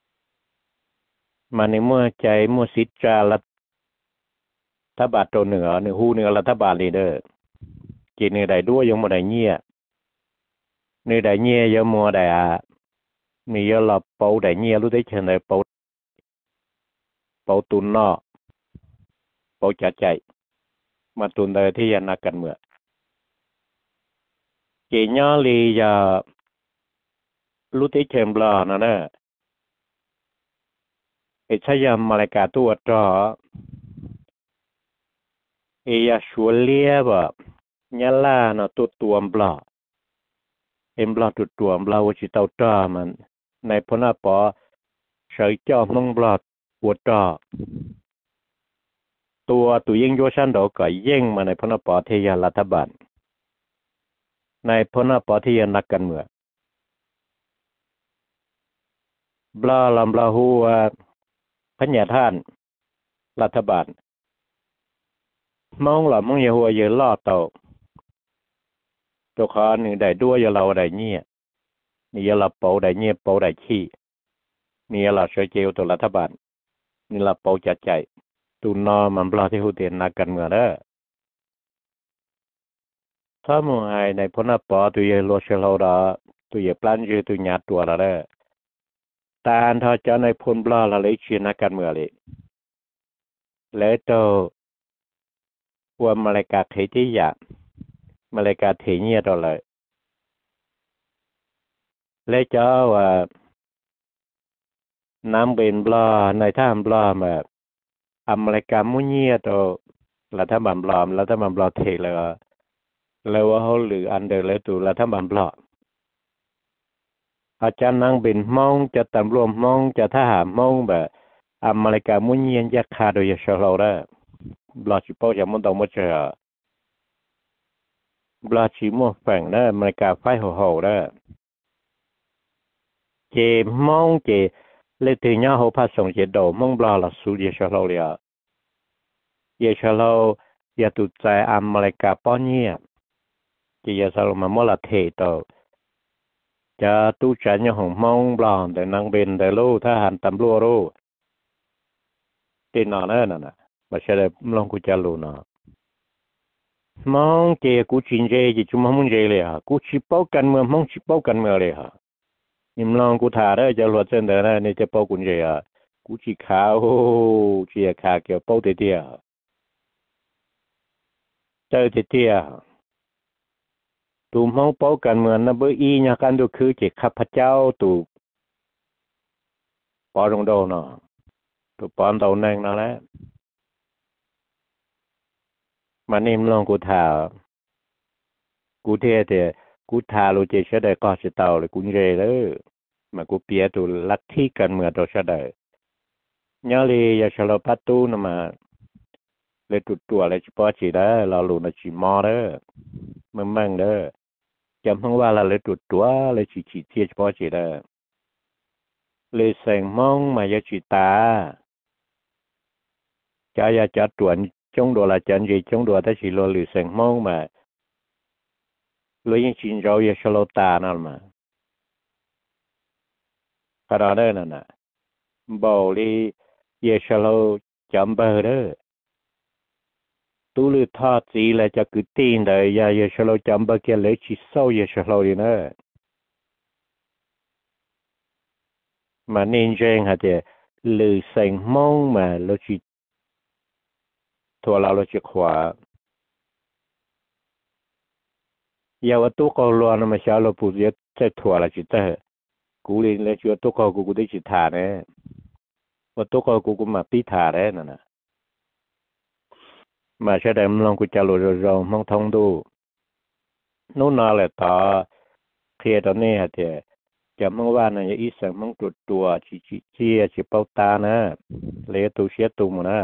มันในเมื่อใจเมื่อสิจารัฐบาลตัวเหนือในหูเหนือรัฐบาลลีเดอร์กินในใดด้วยยังมาได้เงี้ยในใดเงี้ยยังมัวได้อ่ะมีเยอะเราเป่าได้เงี้ยรู้ได้เช่นไรเป่าเป่าตุนนอเป่าจัดใจมาตุนได้ที่ยันนักกันเมื่อเกี่ยลีจะรู้ได้เช่นบลานะนะไอ้ชายามมาเลกาตัวจอเอยาชัวเลียบยันล่านะตัวตัวบลาเอ็มบลาตัวตัวบลาวิจิตเอาตามันในพนาปอใช้เจ้ามงบลาตัวตาตัวตัวยิ่งโยชันดอกก็ยิ่งมาในพนาปอเทียรัฐบาลในพนาปอเทียนักกันเมืองบลาลำบลาหัวพญาท่านรัฐบาลมองหล่อมองอย่าหัวเยอะล่อเต่าตัวคอหนึ่งได้ด้วยอย่าเราได้เงี้ยนี่อย่าเราเป่าได้เงี้ยเป่าได้ขี้นี่อย่าเราช่วยเจียวตัวรัฐบาลนี่เราเป่าจัดใจตุนนอมันบลาที่หัวเตียนนักกันเมืองเด้อถ้ามึงไอในพนาปอตัวเยโลเชลเราดาตัวเยปลันเจตัวหยาตัวละเด้อตาอันทอจะในพลบลาละเลยเชียนักกันเมืองเลยแล้วตัวว่ามาเลกาเทจิยามาเลกาเทเนียตัวเลยแล้วเจ้าว่าน้ำเป็นบลาในท่ามบลาแบบอเมริกามุเนียตัวรัฐบาลบลามรัฐบาลบลาเทเลยแล้วว่าเขาหรืออันเดอร์แล้วตัวรัฐบาลบลาอาจารย์นั่งเป็นมองจะตำรวจมองจะทหารมองแบบอเมริกามุเนียนยักษ์ขาดโดยเฉพาะได้บลาชิปจะมันต้องมาเจอบลาชิมัวแฝงได้อเมริกาไฟหัวหัวได้เจมองเจเลยถึงย่าเขาพัดส่งเจดอมองบลาละสูเยชะเราเลยเยชะเราอย่าตุใจอเมริกาป้อนเนียเจยาสารมามอละเทตอจะตู้ใจเนี่ยของมองบลาแต่นางเบนแต่ลูถ้าหันตำรวจรู้ตีนอนนั่นน่ะไม่ใช่เลยลองกูจะรู้นะมองเจกูชินเจจิจุมมุนเจเลยฮะกูชิปเอากันเมืองมองชิปเอากันเมืองเลยฮะนิมลองกูถ่ายได้จะรวดเส้นเดินได้ในจะเป้ากุญแจอ่ะกูชิขาวเชียขาเกี่ยวเป้าเตี้ยเจอเตี้ยตูมห้องเป้ากันเหมือนนะเบอร์อีเนี่ยกันดูคือเจ็ข้าพเจ้าตูปอรงโดเนาะตูปอนเตาแนงนั่นแหละมานิมลองกูถ่ายกูเทเตกูถ่ายโลเจชได้ก็สิเตาเลยกุญแจเลยมากูเปียตูลัทธิกันเมืองตัวชได้ยาลียาชลปัตตูนะมาเลยตุตัวเลยชิปอจีได้เราลูนะชิมอเด้อมึงมั่งเด้อจำทั้งว่าเราเลยตุตัวเลยชิชิเทียชิปอจีได้เลยแสงมองมายาชิตาจะยาจัดตัวจงดัวละจันจีจงดัวถ้าชิโลหรือแสงมองมาเลยยังชินเรายาชลตานั่นมาขนาดนั้นน่ะบอกเลยยาชลจำเบอร์เด้อ ตุ tu lư thọ gì là cho cứ tin đời ya ya cho lâu chậm bao kia lấy chỉ sâu ya cho lâu đi nữa mà nên riêng hả thì lư sinh mong mà lo chỉ thua lao lo chỉ khóa ya wa tu có luôn mà sao lo bù giết sẽ thua là chỉ thế cú lên lấy chưa tu có cú cú đi chỉ thả đấy wa tu có cú cú mà tí thả đấy nè mà sẽ đem lòng của cha lô rồi rồi mong thông đủ nó nào là ta khi đó nè thìจะมองว่าเนี่ยอีสังมองตัวตัวจีจีจีจีเป้าตานะเลยตัวเสียตัวมันนะ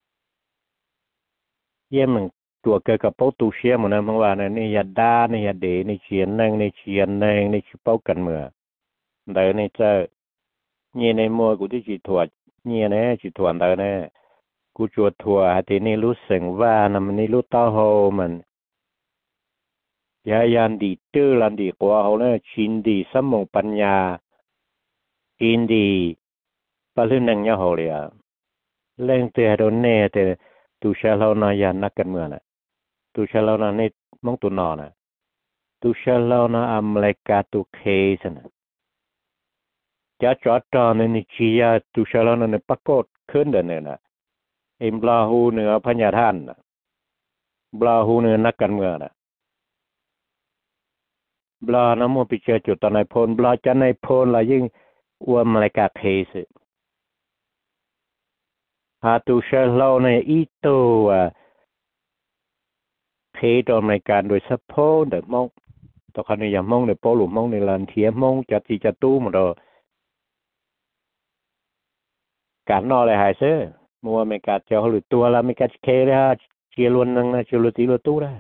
เยี่ยมมันตัวเกิดกับเป้าตัวเสียมันนะมองว่าเนี่ยนี่ยาด้าเนี่ยยาเดเนี่ยเชียนนั่งเนี่ยเชียนนั่งเนี่ยจีเป้ากันเมื่อเดี๋ยวเนี่ยจะเนี่ยในมัวกูที่จีถั่วเนี่ยเนี่ยจีถั่วเดี๋ยวเนี่ยกูจวดถั่วทีนี้รู้สึกว่านะมันนี่รู้ต้าโฮมันยายันดีเตอร์ลันดีกว่าเขาเนี่ยชินดีสมองปัญญาชินดีปะลื่นนั่งยาเขาเลยอ่ะเล่นเตะโดนเน่แต่ตูเชลเรานายันนักกันเมืองน่ะตูเชลเรานานี่มองตัวนอนน่ะตูเชลเรานาอเมริกาตูเคสน่ะจะจอดตอนนี้ชียาตูเชลเรานาเนี่ยปรากฏขึ้นเดินเนี่ยน่ะเอ็มบลาฮูเหนือพญาท่านน่ะบลาฮูเหนือนักกันเมืองน่ะบลาน้ำมันไปเจอจุดตอนในพลบลาจะในพลละยิ่งอวมอะไรกาเคสหาตูเชลเราในอีตัวเคตอนในการโดยสะโพกเดมองตอนนี้ยังมองในโปลุมองในลานเทียมองจัดจีจัดตู้หมดเลยการนอเลยหายเสือมัวไม่กัดเจ้าหรือตัวละไม่กัดเคเลยฮะเชียร์ล้วนนั่งนะเชียร์ล้วนตีล้วนตู้ได้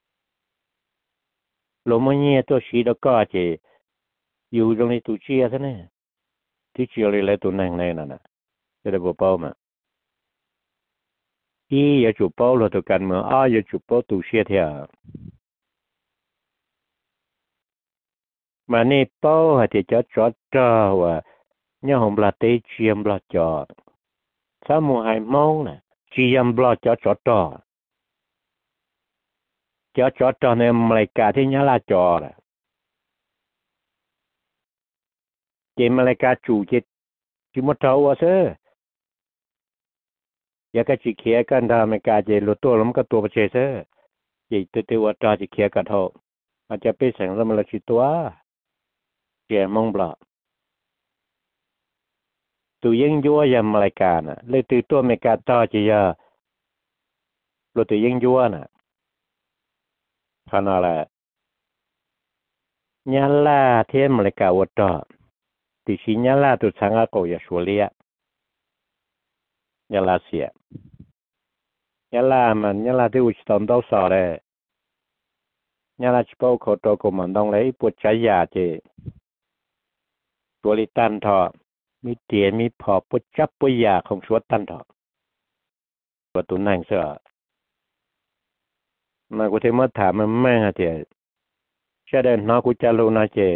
ลมมันเงี้ยตัวชีดก็จะอยู่ตรงนี้ตัวเชียร์ซะเนี่ยที่เชียร์เลยตัวนั่งในนั่นน่ะจะได้บอกเป้ามาอีอย่าจุดเป้าเราตัวกันเมืองอ้าอย่าจุดเป้าตัวเชียร์เถอะมานี่เป้าหาที่จะจอดจ่อว่าเนี่ยของปลาเตเชียมปลาจอดถ้ามัวหายมองน่ะเชียมปลาจอดจอดจ่อจอดจอดจ่อในอเมริกาที่เนี่ยลาจอดเจออเมริกาจู่เจ็ดจิมทัวว่าเซ่อยากจะจีเขียกันทำอเมริกาเจรตัวล้มก็ตัวประเทศเซ่จีตัวตัวว่าจอจีเขียกันเท่าอาจจะเป็นแสงแล้วมันละชิตัวเจมองปลาตัวยังยั่วยามรายการน่ะเลยตัวตัวอเมริกาต่อจียาเราตัวยังยั่วน่ะขนาดละยาลาเทียมรายการวัดต่อติชิยาลาตัวสังอาโกยาชัวเลียยาลาเสียยาลามันยาลาที่อุจตอนต้องสอเลยยาลาชิโปโคโตโกมันต้องเลยปวดใจยาเจตัวลิตันทอมีเตียมีพอปวดจับปวดยาของชวดตันทอตัวตุนนั่งเสือมากูเทมาถามมันแม่ฮะเจเช่นเดินนอกูจะรู้นะเจ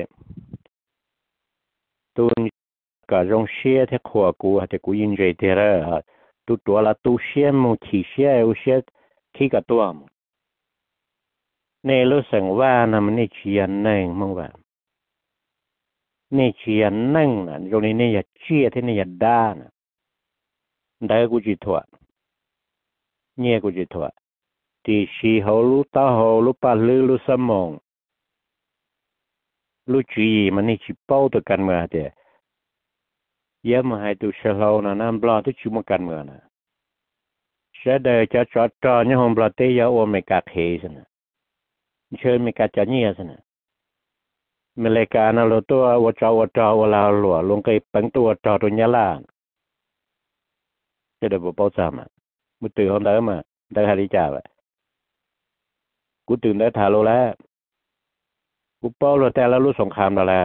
ตุนก็รงเชียที่ขัวกูฮะแต่กูยินใจเทระฮะตัวตัวละตัวเชียมูขี้เชียอุเชียขี้กับตัวมในรู้สึกว่านะมันนี่เชียนนั่งมั้งว่านี่เชียนนั่งนะตรงนี้นี่อย่าเชียที่นี่อย่าด่านะได้กูจิตถั่วเนี่ยกูจิตถั่วที่ชีเขารู้ตาเขารู้ปลาลือรู้สมองรู้จีมันนี่ชิเป้าตัวกันเมื่อเดียเยี่ยมให้ตัวเชลล์นะน้ำปลาที่ชิมกันเมื่อนะเสด็จจะจอดจอเนี่ยหงปลาเตียโอเมก้าเคสนะเชิญเมก้าจะเนี่ยสนะเมริกานะเราตัววัวจอวัวจอวัวลาหลัวลงไปปังตัวจอตัวยาลาจะได้บอกป้าสามอ่ะมุตื่นเขาได้มาได้ฮาริจ่าแบบกูตื่นได้ถาโลแล้วกูเป้าเราแต่ละรู้สงครามแล้วแหละ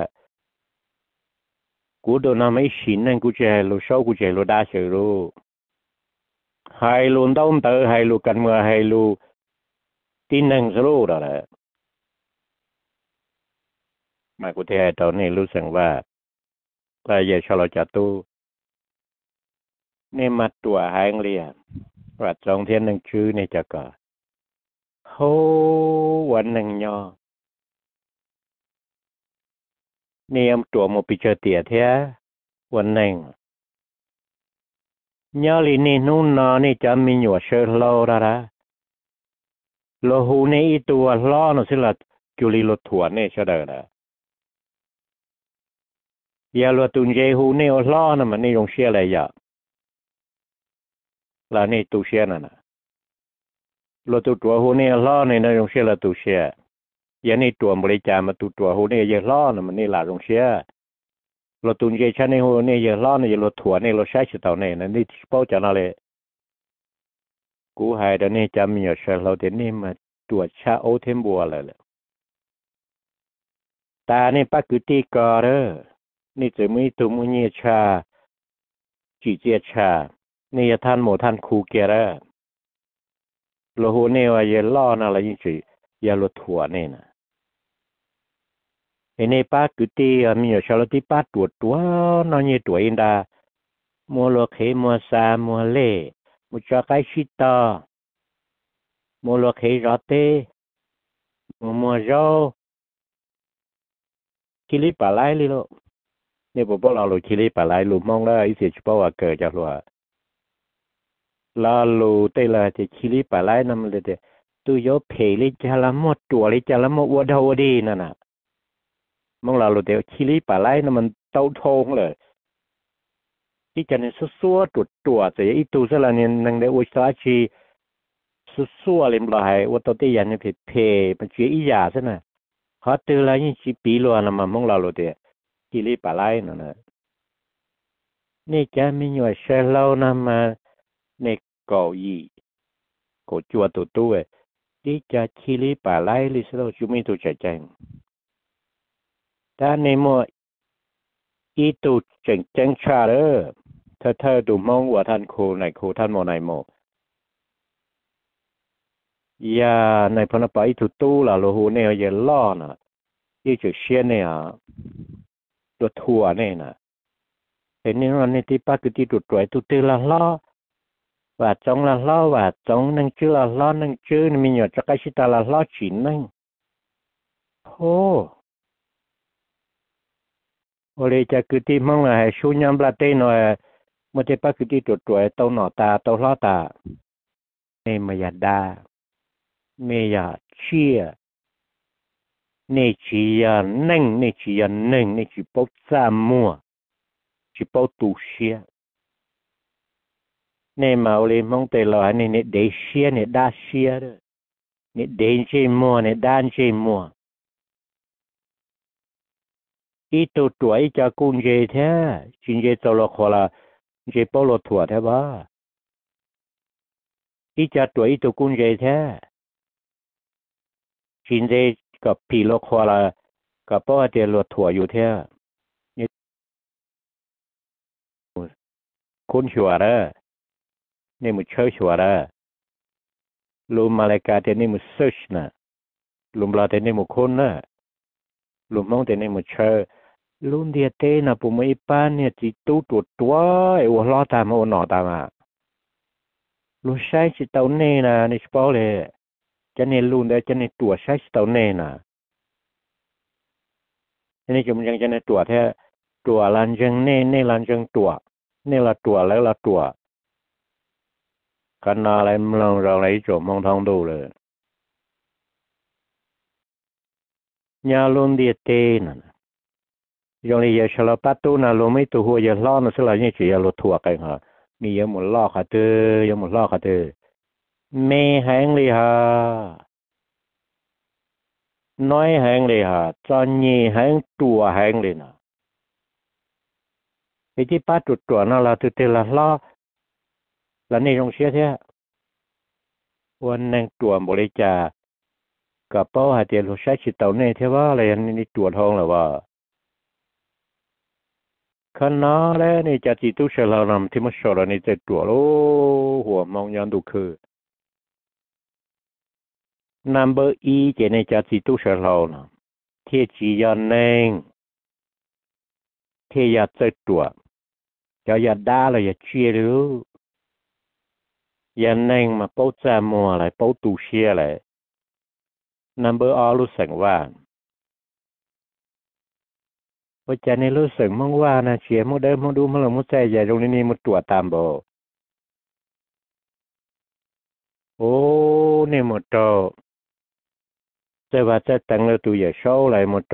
กูโดนน้ำไม่ชินนั่นกูจะรู้ชอบกูจะรู้ได้เฉยรู้ให้รู้ต้องเตอให้รู้กันเมื่อให้รู้ที่นั่งรู้แล้วแหละมากูเทให้ตอนนี้รู้สึกว่าว่าอย่าชะลอจัตุนี่มาตัวหายเรียว่าจองเทียนหนังชื่อในจักร thôวันหนึ่งยอนี่ยมตัวโมปิเจอเตียเทียวันหนึ่งยอลีนี่นู่นนอนี่จะมีหยวดเชิญเราละละโลหูนี่อีตัวล้อนสิละจุลีรถถั่วนี่เฉดละยาลวตุนเจหูนี่ล้อนะมันนี่ยงเชียอะไรอย่าแล้วนี่ตูเชียนั่นนะรถตัวหูนี่ล้อนี่นะยงเชียละตูเชียยันนี่ตัวบริจามาตัวตัวหูนี่ยังล้อนะมันนี่ละยงเชียรถตุนเจชันนี่หูนี่ยังล้อนี่ยังรถถั่วนี่รถใช้ชิตเอาเนี่ยนั่นนี่เป้าจะนั่นเลยกูหายเดี๋ยวนี้จำมีอยู่เชิญเราเดี๋ยวนี้มาตรวจชาโอเทมบัวเลยเลยตานี่ปักกุฏิกอเรอนี่จะมีตุมุนีชาจีเจียชานี่ท่านหมท่านครูเกเรโลหูนี่ว่าเยล่อนะอะไรยิ่งจียาลดถั่วนี่นะไอ้นี่ปักกุฏิมีอยู่ชาลติปัดตรวจตัวนอนยี่ตัวอินดามัวโลเคมัวซามัวเล่มุจไกชิตามัวโลเครอเตมัวมัวโจคิริปะไลลิโลเนี่ยพวกเราลูคิริปะไลลูมองแล้วไอ้เสียชิปว่าเกิดจากว่าลาลูเตล่าจะคิริปะไลนั่นเลยเดตัวยเพลิจาละหมดตัวลิจาละหมดวัวดาวดีนั่นน่ะมองเราลูเดียวคิริปะไลนั่นมันเต้าทงเลยที่จะเนี่ยซัวตัวตัวแต่อีตัวสละเนี่ยนังเดอุตสาชีซัวเล่มลายว่าตัวที่ยันเนี่ยเพเพมันเชื่ออีหยาซะนะเขาเตือนอะไรยิ่งชีปีลัวนะมันมองเราลูเดียวคิริปะไลนั่นนะนี่จะมีหน่วยเชลล์เรานะมาในเกาหลีก็จัวตัวตัวที่จะคิริปะไลลิสเราจุไม่ตัวใจใจแต่ในมัวอีตัวเจงเจงชาเออเธอเธอดูมองว่าท่านครูในครูท่านโมในโมยาในพนักไปตัวตู้ละโลหูเนี่ยยังล่อนะยี่จุดเชียนเนี่ยตัวทัวเนี่ยนะเห็นนี่วันนี้ที่ป้าคือที่ตัวตัวตัวตีละล่อว่าจงละล่อว่าจงนั่งชื่อละล่อนั่งชื่อมีหยดจะใกล้ชิตาละล่อจีนนั่งโอ้โอเลยจะคือที่มองอะไรชูยำปลาเต้หน่อยมันจะป้าคือที่ตัวตัวเต้าหน่อตาเต้าล้อตาเนี่ยไม่อยากได้ไม่อยากเชื่อเนี่ยจีอยากนั่งเนี่ยจีอยากนั่งเนี่ยจีปุ๊บสามมัวจีปุ๊บตูเชียเนี่ยมาเลยมองแต่ละอันเนี่ยเดเชียเนี่ยด้าเชียเลยเนี่ยเดินเชื่อมัวเนี่ยด้านเชื่อมัวอีตัวตัวอีจะกุญแจแท้กุญแจตัวละคนละกุญแจปลดถั่วแท้บ้าอีจะตัวอีตัวกุญแจแท้กุญแจกับปีละคนละกับป้าเดียลดถั่วอยู่แท้นี่คุณชัวร์เลยนี่มันเชื่อชัวร์เลยลุมมาเลกาเดนี่มันเซิร์ชนะลุมลาเดนี่มันคนนะลุมมองเดนี่มันเชื่อลุนเดียเต้นะปุ่มไอ้ป้านเนี่ยจิตตู้ตัวตัวไอ้วัวล้อตามมาหนอตามมาลุนใช้จิตตัวเน่นะในสปอร์เลยจะเนี่ยลุนได้จะเนี่ยตัวใช้จิตตัวเน่นะทีนี้จมยังจะเนี่ยตัวแท้ตัวลันจังเน่เน่ลันจังตัวเน่ละตัวแล้วละตัวกันอะไรมองเราไหนจมมองท้องดูเลยยาลุนเดียเต้นะยองเลยยาชลปัตตุนะลไม่ตัวหัวยาล้อนะสลายนี่จียาลถั่วกันฮะมียาหมุนล้อขาเตอยาหมุนล้อขาเตอไม่แห้งเลยฮะน้อยแห้งเลยฮะจอนยี่แห้งตัวแห้งเลยนะไอ้ที่ป้าตัวตัวนั่นละตัวเตละล้อแล้วนี่ยงเชียเท่าวันนึงตัวบริจากับเป้าหาเดียร์ใช้ชิตเอาเนี่ยเท่าว่าอะไรนี่ตัวทองหรือว่าขนาดแล้วนี่จะจิตุเชลารัมที่มันชอรนี่จะตัวโอ้หัวมองยันดูคือ number e เจนี่จะจิตุเชลานะเที่จียันเองเที่ยจะตัวจะยัดได้เลยจะเชื่อหรือยันเองมาปูจามัวอะไรปูตูเชียอะไร number all รู้สึกว่าว่าจะในรู้สึกมั่งว่านะเชียร์มั่งเดิมมั่งดูมั่งหลงมั่งใจใหญ่ตรงนี้นี่มั่งตัวตามบ่โอ้เนี่ยมั่งโตจะว่าจะตั้งแล้วตัวใหญ่โชว์อะไรมั่งโต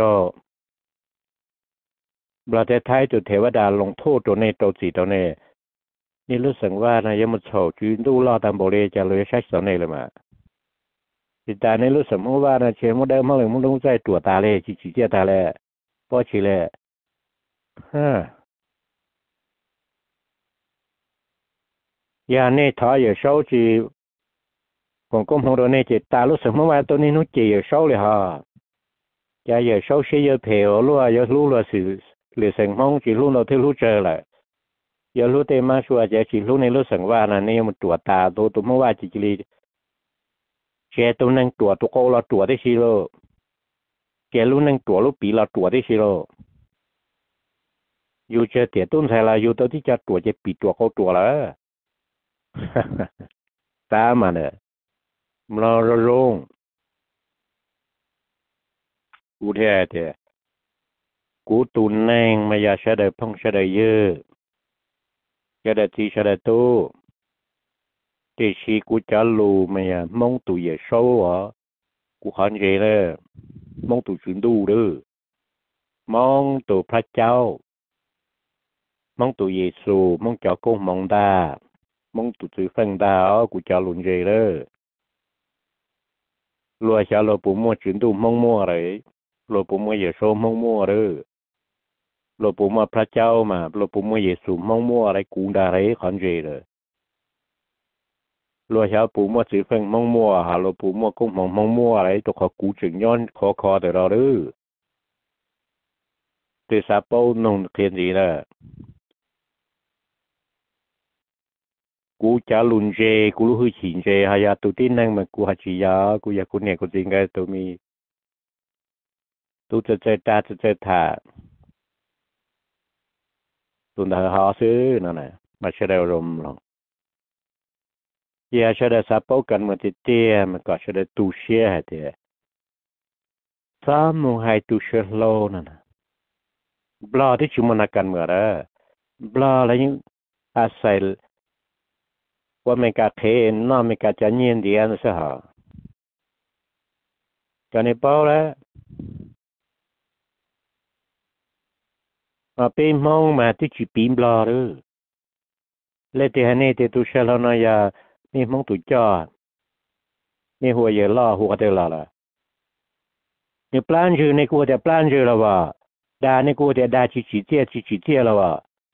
ประเทศไทยตัวเทวดาลงโทษตัวในตัวสีตัวในนี่รู้สึกว่านะยังมั่งโฉดยืนดูรอตามบ่เลยจะเลยใช้ตัวในเลยมาติดตาในรู้สึกมั่งว่านะเชียร์มั่งเดิมมั่งหลงมั่งดูใจตัวตาเลยจีจีเจ้าตาเลยป้อชีเลยฮะยาเนี่ยท้ออย่าโชว์จีcòn công hồng đồ này chỉ ta lúc sớm mà tôi nên nó chỉ ở sauเลยฮะgiờ giờ sau sẽ giờ phèo luôn giờ lúc là sự lựa sinh mong chỉ lúc nào theo lúc chờ lại giờ lúc tên mà xua giờ chỉ lúc này lúc sinhว่าlà này một tuổi ta tôi tôi mớiว่าchỉ chỉ trẻ tôi năng tuổi tôi cô là tuổi đấy xí lô trẻ lúc năng tuổi lúc bị là tuổi đấy xí lô dù chơi trẻ tôi sai là dù tôi thích chơi tuổi chỉ bị tuổi cô tuổi là ta mà nè lo lo luôn cụ thể thì cụ tu năng mà giờ sẽ được phong sẽ được dư sẽ được thì sẽ được tu thì khi cụ trả lù mà giờ mong tu về sâu à cụ hỏi gì đó mong tu chuyển tu đó mong tu Phật giáo mong tu Giêsu mong cho con mong ta mong tu chữ phân ta ở cụ trả lù gì đó lùa cho lùa bố mua chuyển tu mong mua rồi lùa bố mua Giêsu mong mua rồi lùa bố mua Phật giáo mà lùa bố mua Giêsu mong mua rồi cũng đã đấy còn gì rồi lùa cho bố mua chữ phân mong mua hà lùa bố mua cũng mong mong mua rồi tôi khó cú chừng nhon khó khó từ đó đó từ sao bao nông thiên gì đó cú trả luôn dê cú lúc hơi chỉnh dê hay là tôi tin năng mà cú hạt chỉ giá cú giờ cú này cú tin cái tôi mi tôi chơi chơi ta chơi chơi thà tôi đã họ xứ nó này mà sẽ đều rồng lòng giờ sẽ đều sắp bao cần mà thì tiền mà có sẽ đều tu sửa hay thì sao muốn hay tu sửa lâu nè blo thì chúng mình cần mà đó blo là những à saiว่าไม่กล้าเทนน้อไม่กล้าจะเงียนเดียนซะฮะกันในเป้าแล้วมาเป็นมองมาที่จีปีนบลอหรือเล่ที่ฮันนี่ที่ตุเชลนายานี่มองตุจอดนี่หัวเยล่อหัวเตล่าละนี่ปลานจือในกูแต่ปลานจือละวะดาในกูแต่ดาจีจีเจียจีจีเจียละวะ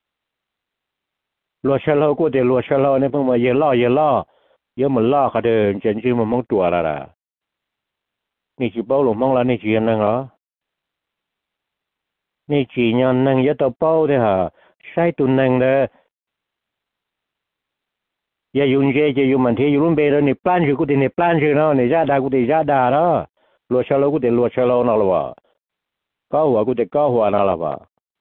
ลัวเชลกูแต่ลัวเชลเนี่ยเพิ่งมาเยล่อเยล่อเยอะมันล่อเขาเดินจนชื่อมันมองตัวละละนี่จีเป้าหลงมองละนี่จีนั่งเหรอนี่จีนยันนั่งเยอะตัวเป้าเด้อฮะใช่ตุนนั่งเด้ออย่ายุ่งเจจะยุ่งมันที่ยุ่งเบลนี่ปลานชื่อกูแต่นี่ปลานชื่อเนาะนี่จ้าดากูแต่จ้าดาเนาะลัวเชลกูแต่ลัวเชลนั่นละวะก้าวหัวกูแต่ก้าวหัวนั่นละวะ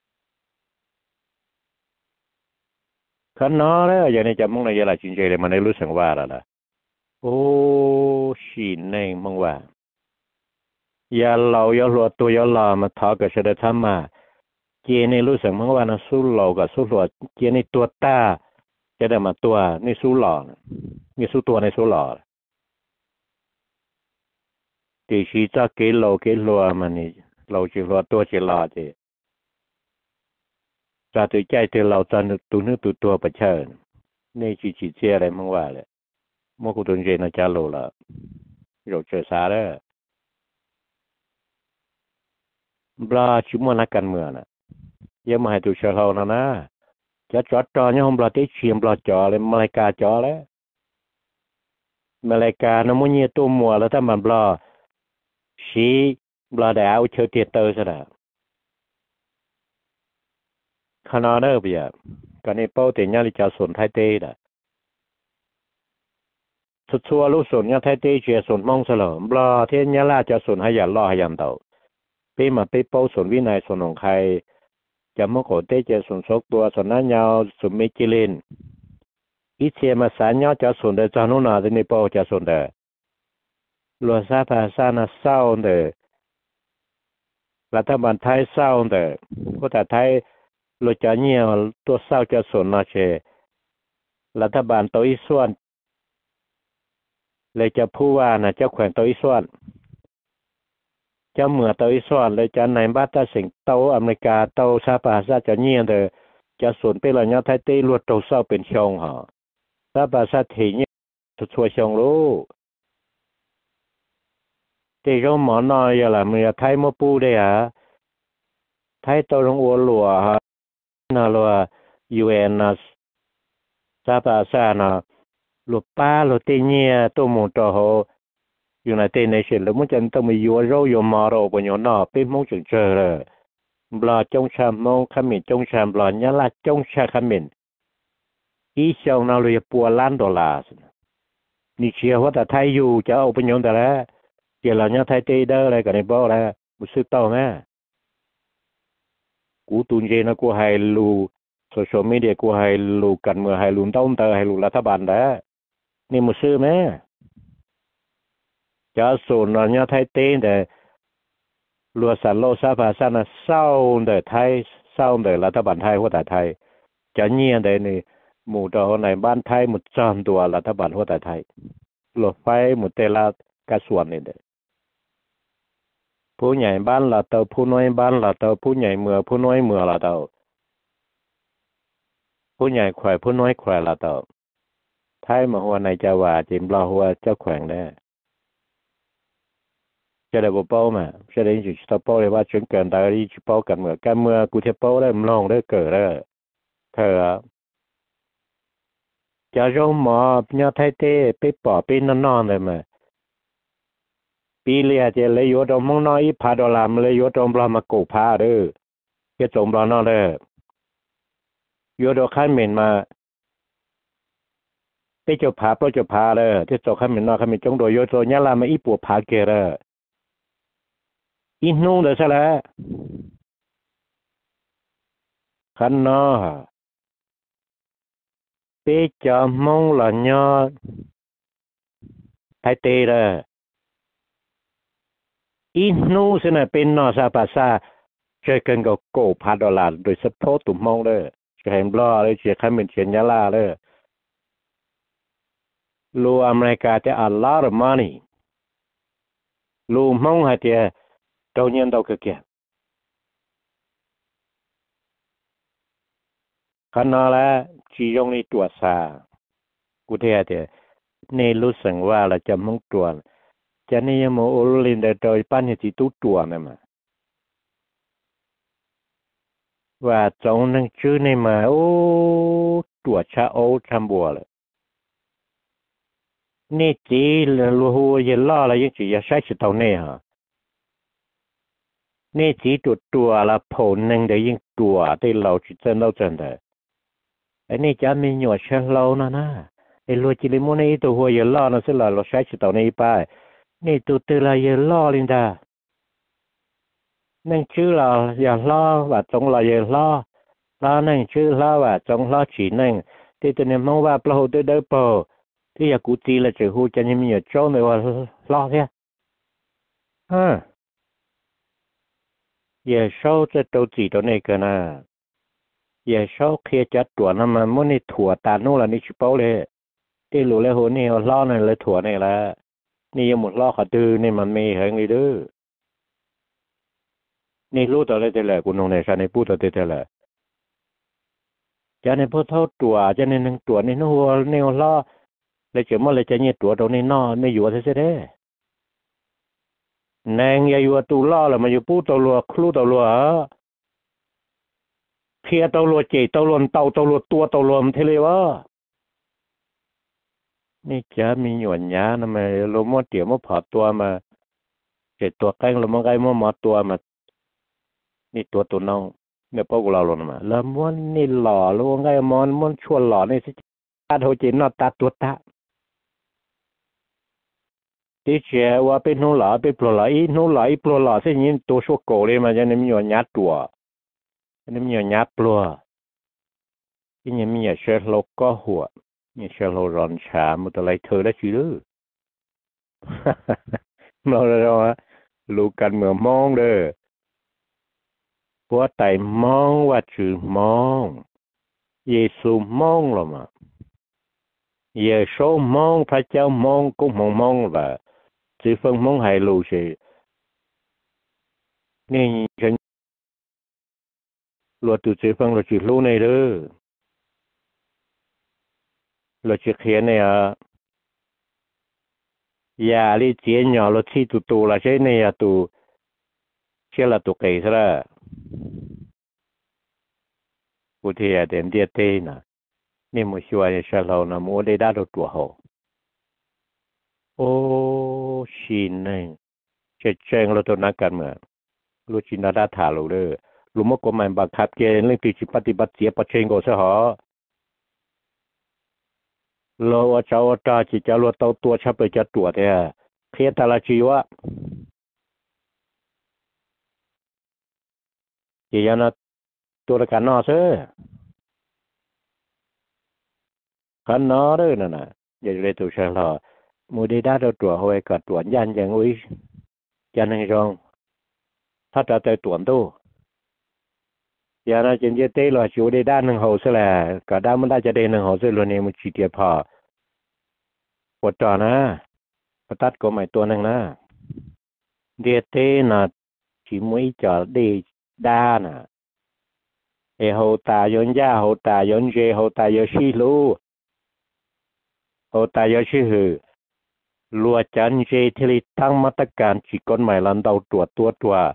ขันน้อแล้วอย่างนี้จะมองในยาลาจินเจเลยมันได้รู้สึกว่าละละโอ้ชีนเองมองว่ายาเรายาหลวตัวยาลามาทอกับเสด็จธรรมาเจนี่รู้สึกมองว่านะสู้เรากับสู้หลวเจนี่ตัวตาจะได้มาตัวนี่สู้หล่อนี่สู้ตัวในสู้หล่อตีชีจะเกลโลเกลโลมันนี่เราจะหลวตัวจะหล่อเจจะตัวใจตัวเราจะตัวนึกตัวตัวประเชิญนี่จีจีเจอะไรมองว่าเลยมองกูตัวเจน่าจะโลละเราเจอสาแล้วบลาชิมวนักการเมืองน่ะยังมาให้ตัวเชลล์นะนะจะจอดจอเนี่ยผมบลาที่เชียมบลาจอเลยมาเลกาจอแล้วมาเลกาน้ำมันเนี่ยตัวมัวแล้วถ้ามันบลาชีบลาได้เอาเชือกเตียเตอร์ซะนะขนาดนั้นเปียกันในเป้าเตียนลิจาส่วนไทยเต้ด่ะสุดชัวลูกส่วนเนี่ยไทยเต้เชียส่วนมองสลบลาเทียนยาลาจะส่วนให้ยันล่อให้ยันเต่าเป้มาเป้เป้าส่วนวินัยส่วนของใครจะมองโขเต้จะส่วนซกตัวส่วนนั้นยาวส่วนเมจิลินอีเชียมาสารยาวจะส่วนเดจานุนาในเป้าจะส่วนเดลัวซาภาษาน่ะเศร้าเด้อรัฐบาลไทยเศร้าเด้อก็แต่ไทยลัวจะเงียวตัวเศร้าจะสนนะเชรัฐบาลตัวอีส่วนเลยจะพูดว่านะเจ้าแขวงตัวอีส่วนเจ้าเมือตัวอีส่วนเลยจะในบ้านตาสิงโตอเมริกาโตซาภาษาจะเงียเด้อจะสนไปละเนาะไทยตีลวดตัวเศร้าเป็นชงหอซาภาษาถี่เนี่ยช่วยชงรู้ที่เราหมอนอยอย่าละเมื่อไทยมาปูได้ฮะไทยตัวลงอัวหลัวฮะน่าลัวยูเอ็นนะซาภาษานะลูกป้าลูกตีเนี่ยตัวหมูตัวโหอยู่ในเตนเชนแล้วมันจะต้องมียูโรยูมาโรบนยอนอเป็นมงจึงเจอเลยบลาจงชามงขมิ้นจงชามบลาเนี่ยละจงชาขมิ้นอีเชียวนาเลยปัวล้านดอลลาร์นี่เชียวว่าแต่ไทยอยู่จะเอาเป็นยอนแต่ละเดี๋ยวเราเนี่ยไทยตีเด้ออะไรกันในบ่อแล้วมุซื้อเต้าแม่กูตุนเจนะกูให้ลูโซเชียลมีเดียกูให้ลูกันเมื่อให้ลูต้นเตอให้ลูรัฐบาลได้นี่มุซื้อแม่จะส่วนเราเนี่ยไทยตีแต่รัวสันโลซาภาษานะเศร้าเดไทยเศร้าเดรัฐบาลไทยหัวแต่ไทยจะเงียเดนี่หมู่ตัวในบ้านไทยหมดจอมตัวรัฐบาลหัวแต่ไทยรถไฟหมดเตลากระส่วนนี่เด้ผู้ใหญ่บ้านละเตาผู้น้อยบ้านละเตาผู้ใหญ่เมือผู้น้อยเมือละเตาผู้ใหญ่แขวผู้น้อยแขวละเตาไทยมาหัวในจะว่าจิมบลาหัวเจ้าแขวงแน่จะได้บ่เป้ามาจะได้ยินสตอเป้าเลยว่าจนเกินตาดีชิเป้ากันเมื่อกันเมื่อกูเทเป้าได้มลองได้เกิดได้เธอจะร้องหมอเนี่ยไทยเต้ไปปอไปนอนๆเลยมาปีเลียจะเลยอยู่ตรงมองน้อยพาดอลามเลยอยู่ตรงบลามากูพาเด้อแค่จงบลานอเด้ออยู่ตรงขั้นเหม็นมาไปจบผาปจบผาเลยที่จบขั้นเหม็นนอขั้นเหม็นจงโดยอยู่ตรงนี้ลามาอีปัวผาเกเรอีนู่นเลยซะแล้วขันนอไปจอมงหล่อนยอไทยเตะเลยอีนู่นสินะเป็นนอซาปาซาช่วยกันก็โกพาดอลลาร์โดยเฉพาะตุ่มมงเลยจะเห็นบล้อเลยเชียร์ขันเหม็นเชียร์ยาลาเลยลูอเมริกาจะอัลลาร์มานี่ลูมงฮะเจ้าเจ้าเนียนเจ้าเกี่ยขันนอแล้วชียงนี่ตัวซากูเทียเจ้ในรู้สึกว่าเราจะมงตัวจะนี่ยังโมโอลินเดโดยปั้นที่ตู้ตัวนั่นมาว่าจงนั่งชื่อในมาโอ้ตัวชาโอทำบัวเลยนี่จีลัวหัวยันล่ออะไรยังจีจะใช้สิทธิ์เนี่ยฮะนี่จีตัวตัวละผลหนึ่งเดี๋ยวยิ่งตัวที่เราจิตเจนเราเจนได้ไอ้นี่จะมีหน่วยเชลเรานะนะไอ้ลัวจิลิมุนี่ตัวหัวยันล่อนั่นสิเราเราใช้สิทธิ์เนี่ยไปนี่ตัวตัวละยันล่อลินดานั่งชื่อเราอย่าล่อว่าจงเราอย่าล่อล่อนั่งชื่อล่อว่าจงล่อchỉนั่งที่ตัวเนี่ยมองว่าเปล่าตัวเดิมเปล่าที่อยากกูตีละจะหูจะยังมีอยู่โจ้ไม่ว่าล่อเนี่ยฮะอย่าโชว์จะตัวจีตัวนี้กันนะอย่าโชว์เคลียจัดตัวนั้นมันมันนี่ถั่วตาโน่ละนี่ชิเป้าเลยที่รู้เลยหัวนี่ล่อนั่นเลยถั่วนี่ละนี่ยังหมดล่อขาดื้อนี่มันไม่เห็นเลยดื้อนี่รู้ตัวเลยแต่ละกูนงในชาในพูดตัวแต่ละจะในพูดเท่าตัวจะในหนึ่งตัวนี่หัวนี่ล่อเลยจะมั่วเลยจะเนี่ยตัวตรงนี้นอไม่อยู่อะไรเสียได้นางยาอยู่ตัวล่อละมาอยู่พูดตัวรัวคลู่ตัวรัวเพียตัวรัวเจตัวรัวเต่าตัวรัวตัวตัวรัวมันเทเลวะนี่จะมีหยวนยานะมาลมมั่วเตี๋ยวมั่วผอตัวมาเจ็ดตัวแกงลมมั่วไก่มั่วหมอตัวมานี่ตัวตัวน้องเนี่ยพวกเราลงมาแล้วม้วนนี่หล่อลงไงมอนม้วนชวนหล่อนี่สิตาโหจีนนอตาตัวตาที่เชื่อว่าเป็นนู่นหล่อเป็นปลอหล่ออีนู่นหล่ออีปลอหล่อเส้นยินตัวชัวโกเลยมาจะเนี่ยมีหยวนยาตัวเนี่ยมีหยวนยาปลัวที่เนี่ยมีเชื้อโรคก็หัวมีเชื้อโรคร้อนชามุตะไลเธอได้ชื่อเราเราลูกกันเมื่อมองเด้อเพราะแต่มองว่าชื่อมองเยซูมองหรอมาเยซูมองพระเจ้ามองก็มองมองว่าchỉ phân mong hai lù thì nên chân luật từ chỉ phân là chỉ lù này đó là chỉ khiến này à ya li chỉ nhỏ là chỉ tụ tụ là cái này à tụ chỉ là tụ cái ra cụ thể là đến địa tây nè nên một số anh sẽ lâu nè mua đây đã được tuổi hậu ô xin này chơi chơi là tụ nátกันmà lúc chỉ nó đã thả lù đó lúc mà có mình bằng khắp kia lên từ chỉ bắt đi bắt chia bắt chơi ngồi sẽ họ lo cháu cha chỉ cháu lo tao tua chấpไปจะตัวแต่เพียแต่ละชีวะchỉ cho nóตัวละกันนอเซ่ขันนอเด้อนั่นน่ะอย่าเลยตัวเชลล์มูดีด้าตัวหอยกัดตัวยันยังอุ้ยยันให้รองถ้าจะตัวตัวตู้อย่านะจริงๆเต้หล่อชิวได้ด้านหนึ่งหัวเสียแหละก็ด้านมันได้จะได้หนึ่งหัวเสียเลยเนี่ยมันฉีดเดียพอปวดจอนะประตัดก็ไม่ตัวหนึ่งนะเดียเต้น่ะchỉ mới cho đi đa nè e hậu ta yon ya hậu ta yon je hậu ta yo shi lu hậu ta yo shi hư lùa chân je thì tăng mặtการchỉ con mày lần đầu tuổi tuổi tuổi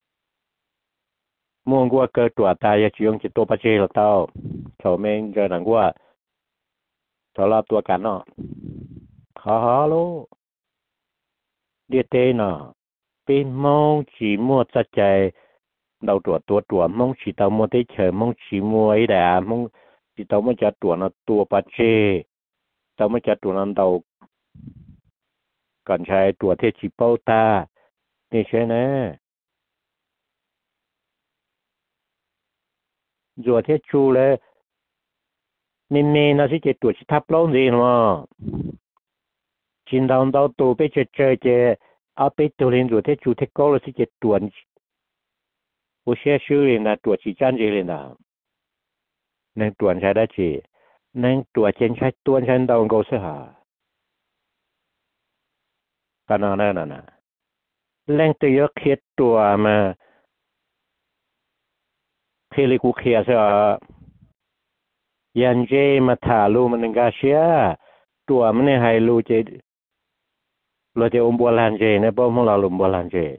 muốn qua cơ tuổi ta yo chỉ用chỉตัวปัจเจlà taoเขาไม่เจอหนังว่าเขาลาตัวกันเนาะฮ่าฮ่าลูเดียเต้เนาะเป็นมองchỉ muaจัดใจđầu tuổi tuổi tuổi mong chỉ tao mua tới chờ mong chỉ mua ấy đã mong chỉ tao mới cho tuổi nó tuổi bát chê tao mới cho tuổi nó đầu còn trái tuổi thế chỉ bao taนี่ใช่ไหมตัวเทชูเลยนี่นี่น่าสิเจตัวชิทับล้มสิเนาะชินดาวดาวตัวไปเจอเจอเจอเอาไปตัวเรียนตัวเทชูเทก็เลยสิเจตัว我些修炼呢，多去讲这里呢，能多才得去，能多见才多才到够是哈，干哪呢呢呢？แรงตัวเยอะเคสตัวมาเคลิกูเคลียซะยันเจมาถาลูมันกาเชียตัวมันเนี่ยให้ลูเจเราจะอมบัวลันเจเนี่ยป้อมเราลุมบัวลันเจ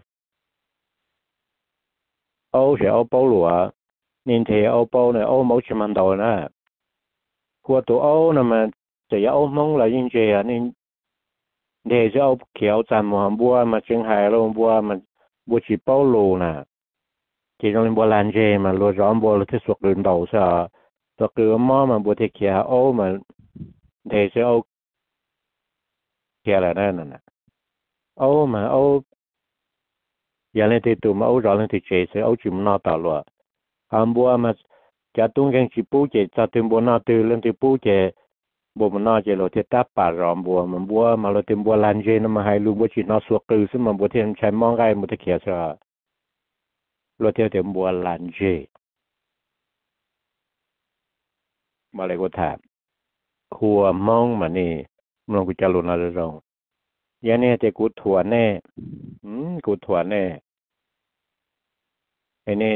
欧是欧包罗啊，年头欧包呢，欧冇什么多呢。过到欧那么就有欧蒙来应接啊，你你就欧桥站嘛，บัวมาเชียงไฮ้แล้วบัวมาบัวชี包罗นะที่โรงเรียนบัวลานเจมาลัวร้อมบัวเราที่สวกเดินเดาซะตัวเกลือม้อมาบัวที่เขียโอ้มาเดี๋ยวจะโอ้เขียอะไรนั่นน่ะโอ้มาโอ้อย่างนี้ที่ตัวมาโอ้ร้อนที่เจสโอ้จุ่มนอตลอดอันบัวมาจะตุ้งกันชิปูเจจะตุ้งบัวนอตื่นเรื่องที่ปูเจบัวมันนอเจเราที่ตับป่ารอมบัวมันบัวมาเราเต็มบัวลานเจนั่นมาให้ลูกบัวชีนอสวกเกลือซึ่งมันบัวที่ใช้มองไงมันที่เขียซะเราเที่ยวเต็มบัวลานเจมาเลยก็ถามครัวมองมานี่มันกูจะหลุดอะไรรองยันเนี่ยจะกูถั่วแน่อืมกูถั่วแน่ไอ้นี่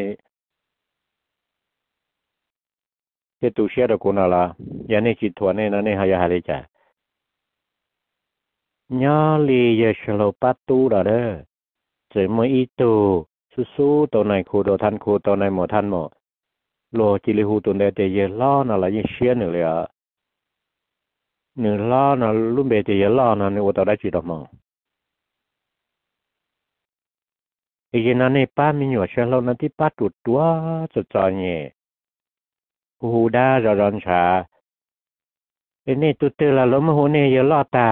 ที่ตูเชียร์กูน่ะล่ะยันเนี่ยจิตถั่วแน่นั่นเนี่ยหายหายเลยจ้ะยอลีเยชโลปัตตูละเด้อเจอมาอีตูสู้ๆตัวไหนคูตัวทันคูตัวไหนหมดทันหมดโลจิลิหูตัวเดียวแต่เยล้อน่ะละยังเชียร์หนึ่งเลยอ่ะหนึ่งล้อน่ะรุ่นเบแต่เยล้อน่ะนี่ว่าตัวได้จีดอกมั้งไอ้ยันนั่นนี่ป้ามีหนวดเชลล์นั่นที่ป้าตุดตัวจะจอยเนี่ยหูด้าจะร้อนชาไอ้นี่ตุดเตอละล้มหูเนี่ยเยล้อตา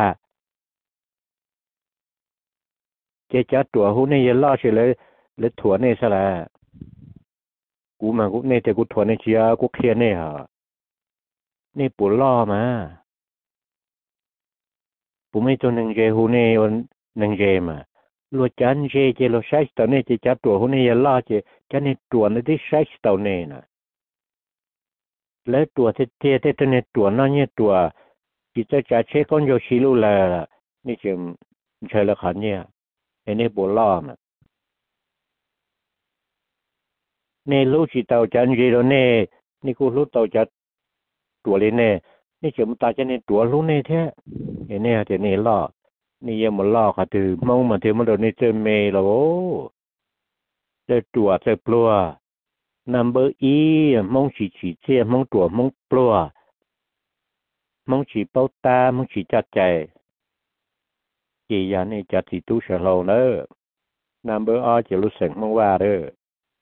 เจ๊จัดตัวหูเนี่ยเยล้อเฉยเลยเลยถั่วเนี่ยซะละกูมากูเนี่ยแต่กูถั่วเนี่ยเชียกูเคลียร์เนี่ยฮะนี่ปูล้อมาปูไม่ตัวหนึ่งเจหูเนี่ยวันหนึ่งเจมา lúa chán dê chỉ lúa sai tàu này chỉ chả tuổi hôm nay lo chỉ chả nên tuổi nó đi sai tàu này nè lấy tuổi thì thì thì tàu này tuổi nó như tuổi chỉ cho chả chế con vô xí lu làนี่จะใช่ละขันเนี่ยไอ้นี่บัวล่อมานี่ลูกจีเตาจันจีโรเน่นี่กูลูกเตาจัดตัวเลยเน่นี่จะมันตาจะเนี่ยตัวลูกเน่แท้ไอ้เนี่ยจะเนี่ยล่อนี่ยังมันล่อค่ะถือมองมาถือมันโดนนี่เจอเมย์แล้วโอ้เจอตัวเจอปลัว number อีมองฉีฉีเจียมองตัวมองปลัวมองฉีเป้าตามองฉีจัดใจกี่ยันนี่จัดที่ตู้เฉลาเนอ number อจะรู้สึกมองว่าเด้อ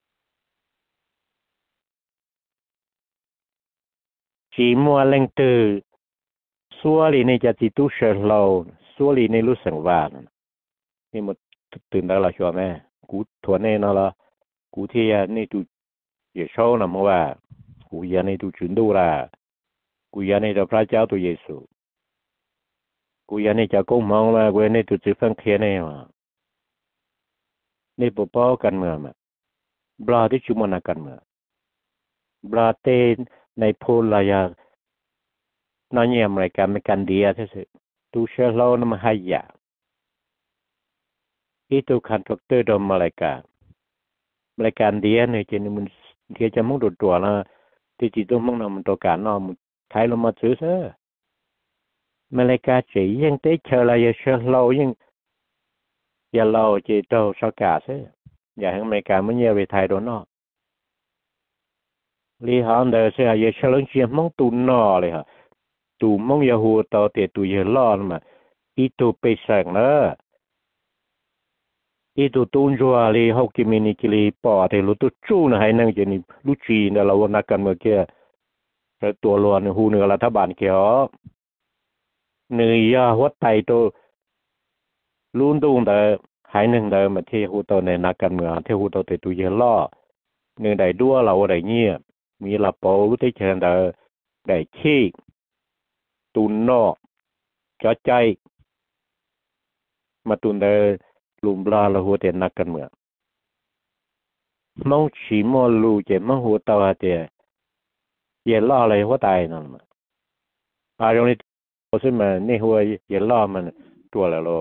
chỉ mua lên từ xua lì nàyจะติดตู้เชลโลซัวลีในรู้สึกว่านี่มันตื่นได้ละชัวแม่กูถั่วเน่นละกูที่ยันนี่ดูเยซูนะมัวว่ากูยันนี่ดูจุนดูละกูยันนี่จะพระเจ้าตัวเยซูกูยันนี่จะก้มมองมากูยันนี่ดูจีฟังเทียนเนี่ยนี่ปป้อกันเมืองมาบลาที่ชุมนากันเมืองบลาเตนในโพลายาน้อยเนี่ยอเมริกาไม่กันเดียที่สุดตูเชลโลนมาให้ยาอีตูคันทรกเตอร์ดอมอเมริกาอเมริกันเดียเนี่ยจะนี่มันเทียจะมุ่งตัวตัวนะที่จีตัวมุ่งนำมันตัวการนอมันไทยลงมาซื้อซะอเมริกาจียังเตะเชลายาเชลโลยังอย่าเราจีโตสกาซะอย่าให้อเมริกามันเยี่ยไปไทยโดนนอลีฮอนเดอร์เสียอย่าเฉลิมเชียมองตูนอเลยฮะตูมองยาหัวต่อเตะตูเยล่อนมาอีตูไปสั่งเนอะอีตูตูนจัวลีฮอกกิมินิกิลีปอเทลุตุจูนะให้นั่งเจนี่ลุจีนะเราวันนักกันเมื่อกี้แต่ตัวล้วนหูเหนือรัฐบาลเกี่ยวเนื้อยาหัวไตตัวลุ้นตูนแต่หายหนึ่งเดิมมาเที่ยวตัวในนักกันเมืองเที่ยวตัวเตะตูเยล่อเนื้อใดดัวเราใดเงี้ยมีลาโปรู้ที่เชิญเดอได้ขี้ตุนนอกจ่อใจมาตุนเดอลุมบลาละหัวเตียนนักกันเมืองมองฉีมอลูเจมองหัวตาเตียเยล่ออะไรหัวตายนั่นมาอารมณ์นี้พอซึ่งมันนี่หัวเยล่อมันตัวละโล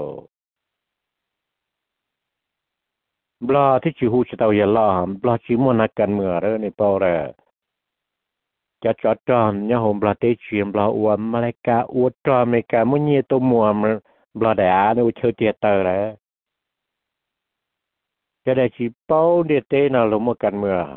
บลาที่ชิหูจะเตาเยล่อบลาฉีมอนักกันเมืองเรื่องนี้เปล่าเลยจะจอดจอมเนี่ยผมบลาเตชีมบลาอวมมาเลกาอวดจอมเมกามุ่งเยี่ยตัวมัวมันบลาเดียนี่ว่าเชื่อเตียเตอร์เลยจะได้ชีเป้าเดียเต้น่ะลงมากันเมื่อ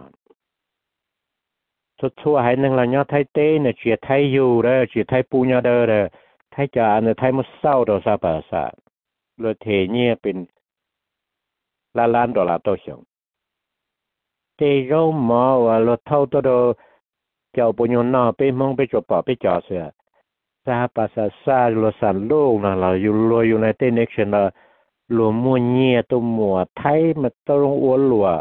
สุดทั่วให้หนึ่งละเนี่ยไทยเต้เนี่ยเชียไทยอยู่เลยเชียไทยปูเนี่ยเด้อเลยไทยจ่าเนี่ยไทยมันเศร้าต่อซาปาซาเลยเทเนี่ยเป็นล้านล้านดอลลาร์ต่อชั่วเตโรหมอว่าเราเท่าตัวเจ้าปุญญนอไปมองไปจบปอไปจ่อเสือซาปาซาซาโลสันโลกนะเราอยู่รวยอยู่ในเต้นเน็กชันเราหลวมมัวเงียตัวมัวไทยมันต้องอ้วนหลัว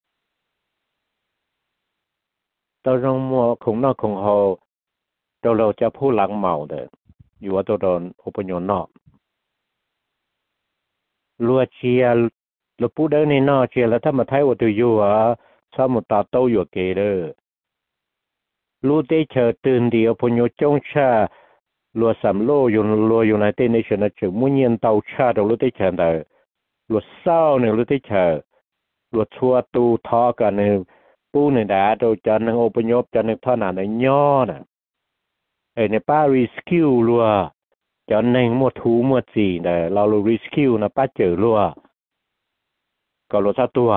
ต้องมัวคงนอกคงหอตัวเราจะพูดหลังเมาเด้ออยู่ว่าตัวโดนอุปญนอลัวเชียเราพูดได้ในนอเชียแล้วถ้ามาไทยว่าตัวอยู่อ่ะสมุตตาโตอยู่เกเด้อรู้ได้เชิดตื่นเดียวพญจงชาลัวสามโลอยู่ลัวอยู่ในเต้นในชนะเชิดมุ่งเย็นเตาชาเรารู้ได้เชิดแต่ลัวเศร้าเนี่ยรู้ได้เชิดลัวชัวตูทอกันเนี่ยปูเนี่ยด่าเราจะนั่งอพยพจะนั่งท่านาในย่อน่ะไอในป้ารีสคิวลัวจะนั่งมัวทูมัวจีเนี่ยเราลูรีสคิวนะป้าเจอลัวก็ลัวซาตัว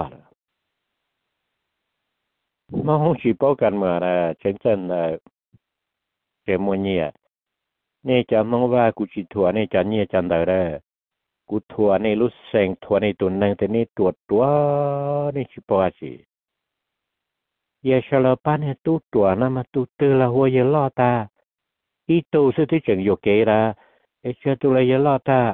มาห้องชีป้อกันเมื่อนะเช่นเช่นเจมเนี่ยเนี่ยจะมองว่ากูจีทัวเนี่ยจะเนี่ยจันเดอร์กูทัวเนี่ยรู้เสียงทัวในตัวนั่งแต่นี่ตัวตัวนี่ชิป้อจีเยชลปันเนี่ยตู้ตัวนั่นมาตู้ตื่นละหัวเยล่อตาอีตู้ซึ่งที่จังโยเกละเอเชตัวละเยล่อตา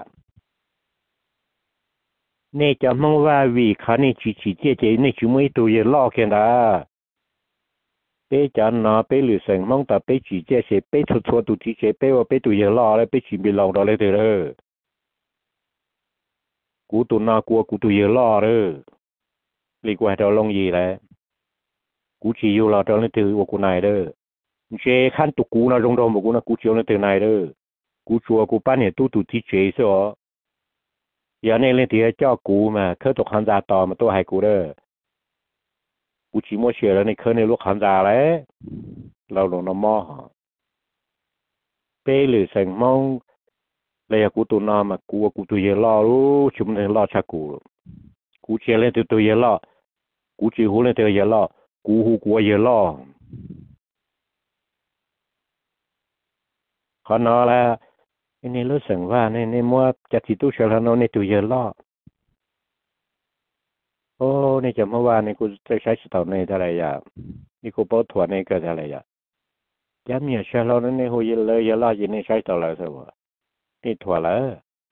เนี่ยจะมองว่าวีขานี่จีจีเจเจเนี่ยชิมวยตัวเยล่อแค่ละเป้จันนาเป้หรือเสียงมองแต่เป้จีเจเสเป้ทัวทัวตุจีเจเป้ว่าเป้ตัวเยล่อแล้วเป้จีบีลองดอเลยเถอะกู cú tụ nó cua cú tụ giờ lo đó lì qua đó lông gì đấy cú chỉ yêu lo đó lên từ của cú này đó chế khăn tụ cú nó rong rong một cú nó cú chiếu lên từ này đó cú chùa cú bán hiện tu tụ thi chế sao giờ này lên thì cho cú mà khơi tục hành giả tò mà tôi hay cú đó cú chỉ mua xe là này khơi này lúc hành giả đấy lâu lâu nó mò bê lử sành mong đây là cú tụ nó mà cú cú tụ giờ lo lu chúng này lo cha cú cú chia lên từ từ giờ lo cú chỉ hú lên từ giờ lo cú hú cú giờ lo khó nói là nên lúc sành va nên nên mua chặt chỉ tu sửa là nó nên từ giờ lo ô nên chậm hoa nên cú sẽ sai sự tao này thế này àนี่กูปวดหัวนี่ก็อะไรอ่ะย้ำเนี่ยเชื่อเราเนี่ยหัวเยอะเลยเยอะเลยนี่ใช้ตัวเราสิวะนี่ถั่วเลย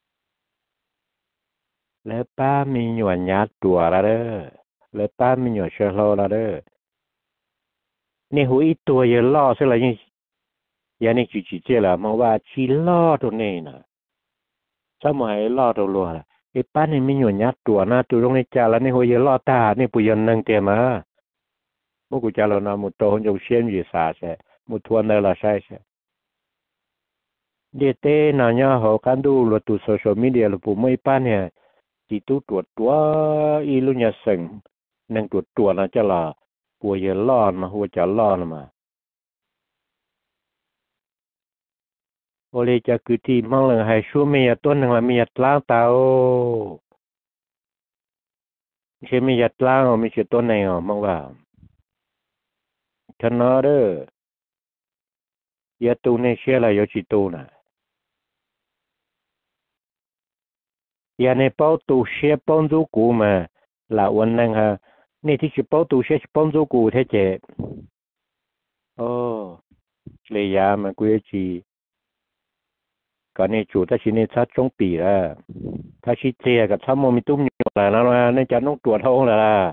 แล้วป้ามีหยวนยัดตัวละเด้อแล้วป้ามีหยวนเชื่อเราละเด้อนี่หัวอีตัวเยอะล่อสิละยังยังนี่จีจีเจละมองว่าจีล่อตัวนี้นะสมัยล่อตัวรัวละไอ้ป้านี่มีหยวนยัดตัวนะตัวตรงนี้จ่าแล้วนี่หัวเยอะล่อตานี่ปุยยันนึงเต็มมามุกุจาลนามุตโตหงเชียนอยู่สาเสมุทวนเนลาใช่เสเดเต้นานยาหอกันดูรตุโซเชียลมีเดียหรือปุ่มไม่ป้าเนี่ยจิตุตรวจตัวอีลุญยาสิงนั่งตรวจตัวนะจะละปัวเยล่อนมาหัวจะล่อนมาโอเลจะคือที่มั่งเลยให้ช่วยมีต้นหนึ่งละมีล้างเตาใช่มีล้างไม่ใช่ต้นไหนอ๋อมั่งว่าท่านนอเดอร์ยาตูเนี่ยเชื่ออะไรยจิตูนะยาในเป้าตูเชื่อป้อนจูกูมาละวันนั้นฮะนี่ที่ชื่อเป้าตูเชื่อป้อนจูกูเท่เจโอ้เลยยามันกูจีก่อนนี้จูถ้าชิ้นนี้ชัดจงปีละถ้าชิ้นเจียกับช้ำมันมีตุ้มอยู่แล้วนะนี่จะต้องตรวจท้องแล้วล่ะ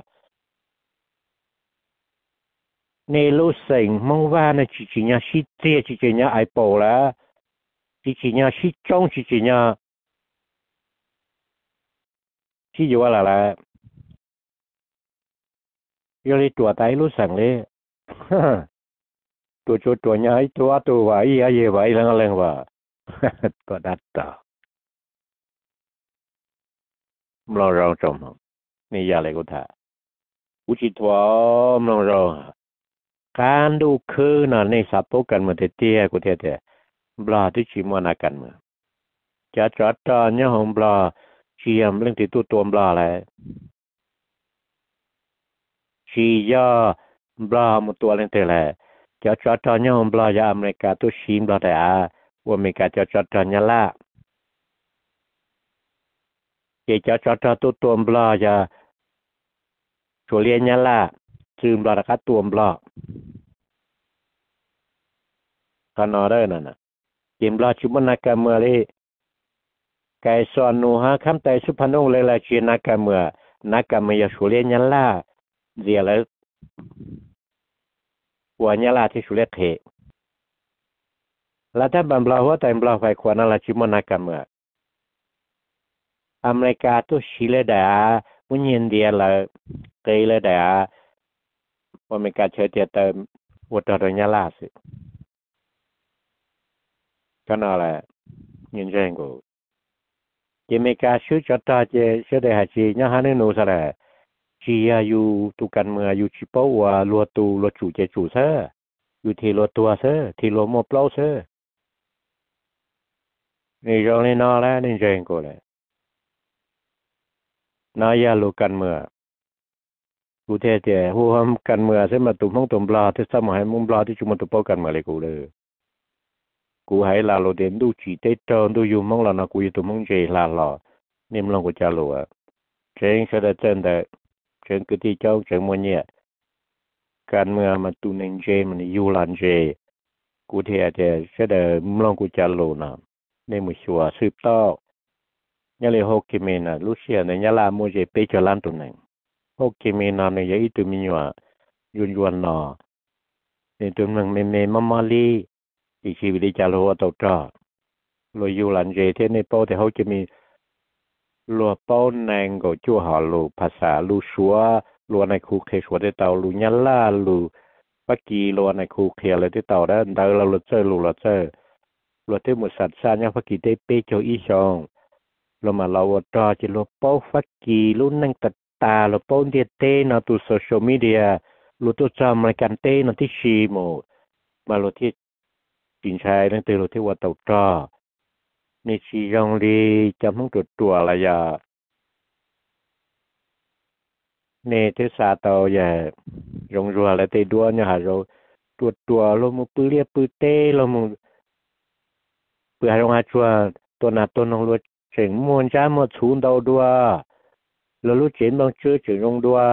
ในรู้สึกมองว่าในจิตใจเนี่ยชิดเจียจิตใจเนี่ยไอโปแล้วจิตใจเนี่ยชิดจงจิตใจเนี่ยชิดอยู่ว่าอะไรยอดตัวไตรู้สึกเลยตัวตัวตัวเนี่ยไอตัวตัวว่าอีอะไรว่าอีเรื่องอะไรว่าตัวดัดต่อเราเราจมนี่ยาอะไรก็ท่าอุจิตวามเราเราการดูคือน่ะในสัพพกันมาเตี้ยกูเตี้ยบลาที่ชิมวนากันมาจะจัดตอนเนี่ยของบลาเชียมเรื่องที่ตัวตัวบลาอะไรชียาบลาหมดตัวเรื่องที่อะไรจะจัดตอนเนี่ยของบลายาอเมริกาตัวชิมบลาแต่อาว่าอเมริกาจะจัดตอนเนี่ยละจะจัดตอนตัวตัวบลายาชัวเลียนเนี่ยละซึ่งบลาราคาตัวบลาขนาดนั้นนะเกมบลาชุบนักการเมืองเลยไก่สอนนูฮะคำแต่สุพรรณงเลยละเชียนักการเมืองนักการเมืองสุเรียนยันล่าเดียแล้ววันยันล่าที่สุเรียนเทแล้วถ้าบัมบลาหัวแต่บัมบลาไฟขวานั่นละชุบนักการเมืองอเมริกาตัวชิเลดาวันยินเดียละเกยเลดาอเมริกาเชื่อเดียแต่วัดระยะล่าสิขนาดอะไรยินเจงกูอเมริกาชื่อจัดตาเจเชื่อได้หาจีเนี่ยฮะนี่นูสระจีอายุตุกันเมื่ออยู่ชิปว่าลัวตูลัวจู่เจจู่เซ่อยู่ที่ลัวตัวเซ่ที่ลัวโมเปล่าเซ่นี่จงนี่นอแล้วนี่เจงกูเลยนายาลูกันเมื่อกูเทเจหัวกันเมื่อเส้นมาตุ่มห้องตุ่มปลาที่สมัยมุมปลาที่จุมันตุ่มป้อกันเมื่อเลยกูเลยกูให้ลาโลเดนดูจีเตจอนดูอยู่มองเรานะกูอยู่ตัวมองเจลาหล่อนิ่มลงกูจะหลัวเจงเสด็จเจนแต่เจงคือที่เจ้าเจงมันเนี่ยการเมื่อมันตุนเจมันยูลันเจกูเทียเจเสด็จมองกูจะหลัวนะในมือชัวสืบต่อเนี่ยเลยหกกิเมนะลูเซียในยาลาโมเจเปจลันตัวหนึ่งหกกิเมนะในยาอีตัวมีอยู่ยุนยวนนอในตัวหนึ่งเมเมมามาลีอีชีวิตจะรู้ว่าตัวจ้าเราอยู่หลังเจเทในโปแต่เขาจะมีลัวเป้าแนงก็จั่วหอลูภาษาลูชัวลัวในคูเคชัวได้เตาลูยันล่าลูปักกีลัวในคูเคเลยที่เตาได้เดาเราเจอลูเราเจอลัวที่หมดสัตว์ซาเนี่ยปักกีได้เปโจอีชองเรามาเราตอจะลัวเป้าปักกีลูนั่งตัดตาลัวเป้าเดียเต้นตัวโซเชียลมีเดียลัวตัวจำรายการเต้นที่ชีโมมาลัวที่จินชายนั่งเตลัวที่ว่าเตาตอในชียองลีจำต้องตัวตัวอะไรอย่าในเทศาเตาอย่ายงรัวอะไรเตดัวเนี่ยหาเราตัวตัวเรามือปื้อเรียปื้อเต้เรามือปื้อหาเราหาชัวตัวหน้าตัวน้องรัวเฉิงมวนจ้ามาชูนเตาดัวเรารู้เฉินบางเชื่อเฉิงยงดัว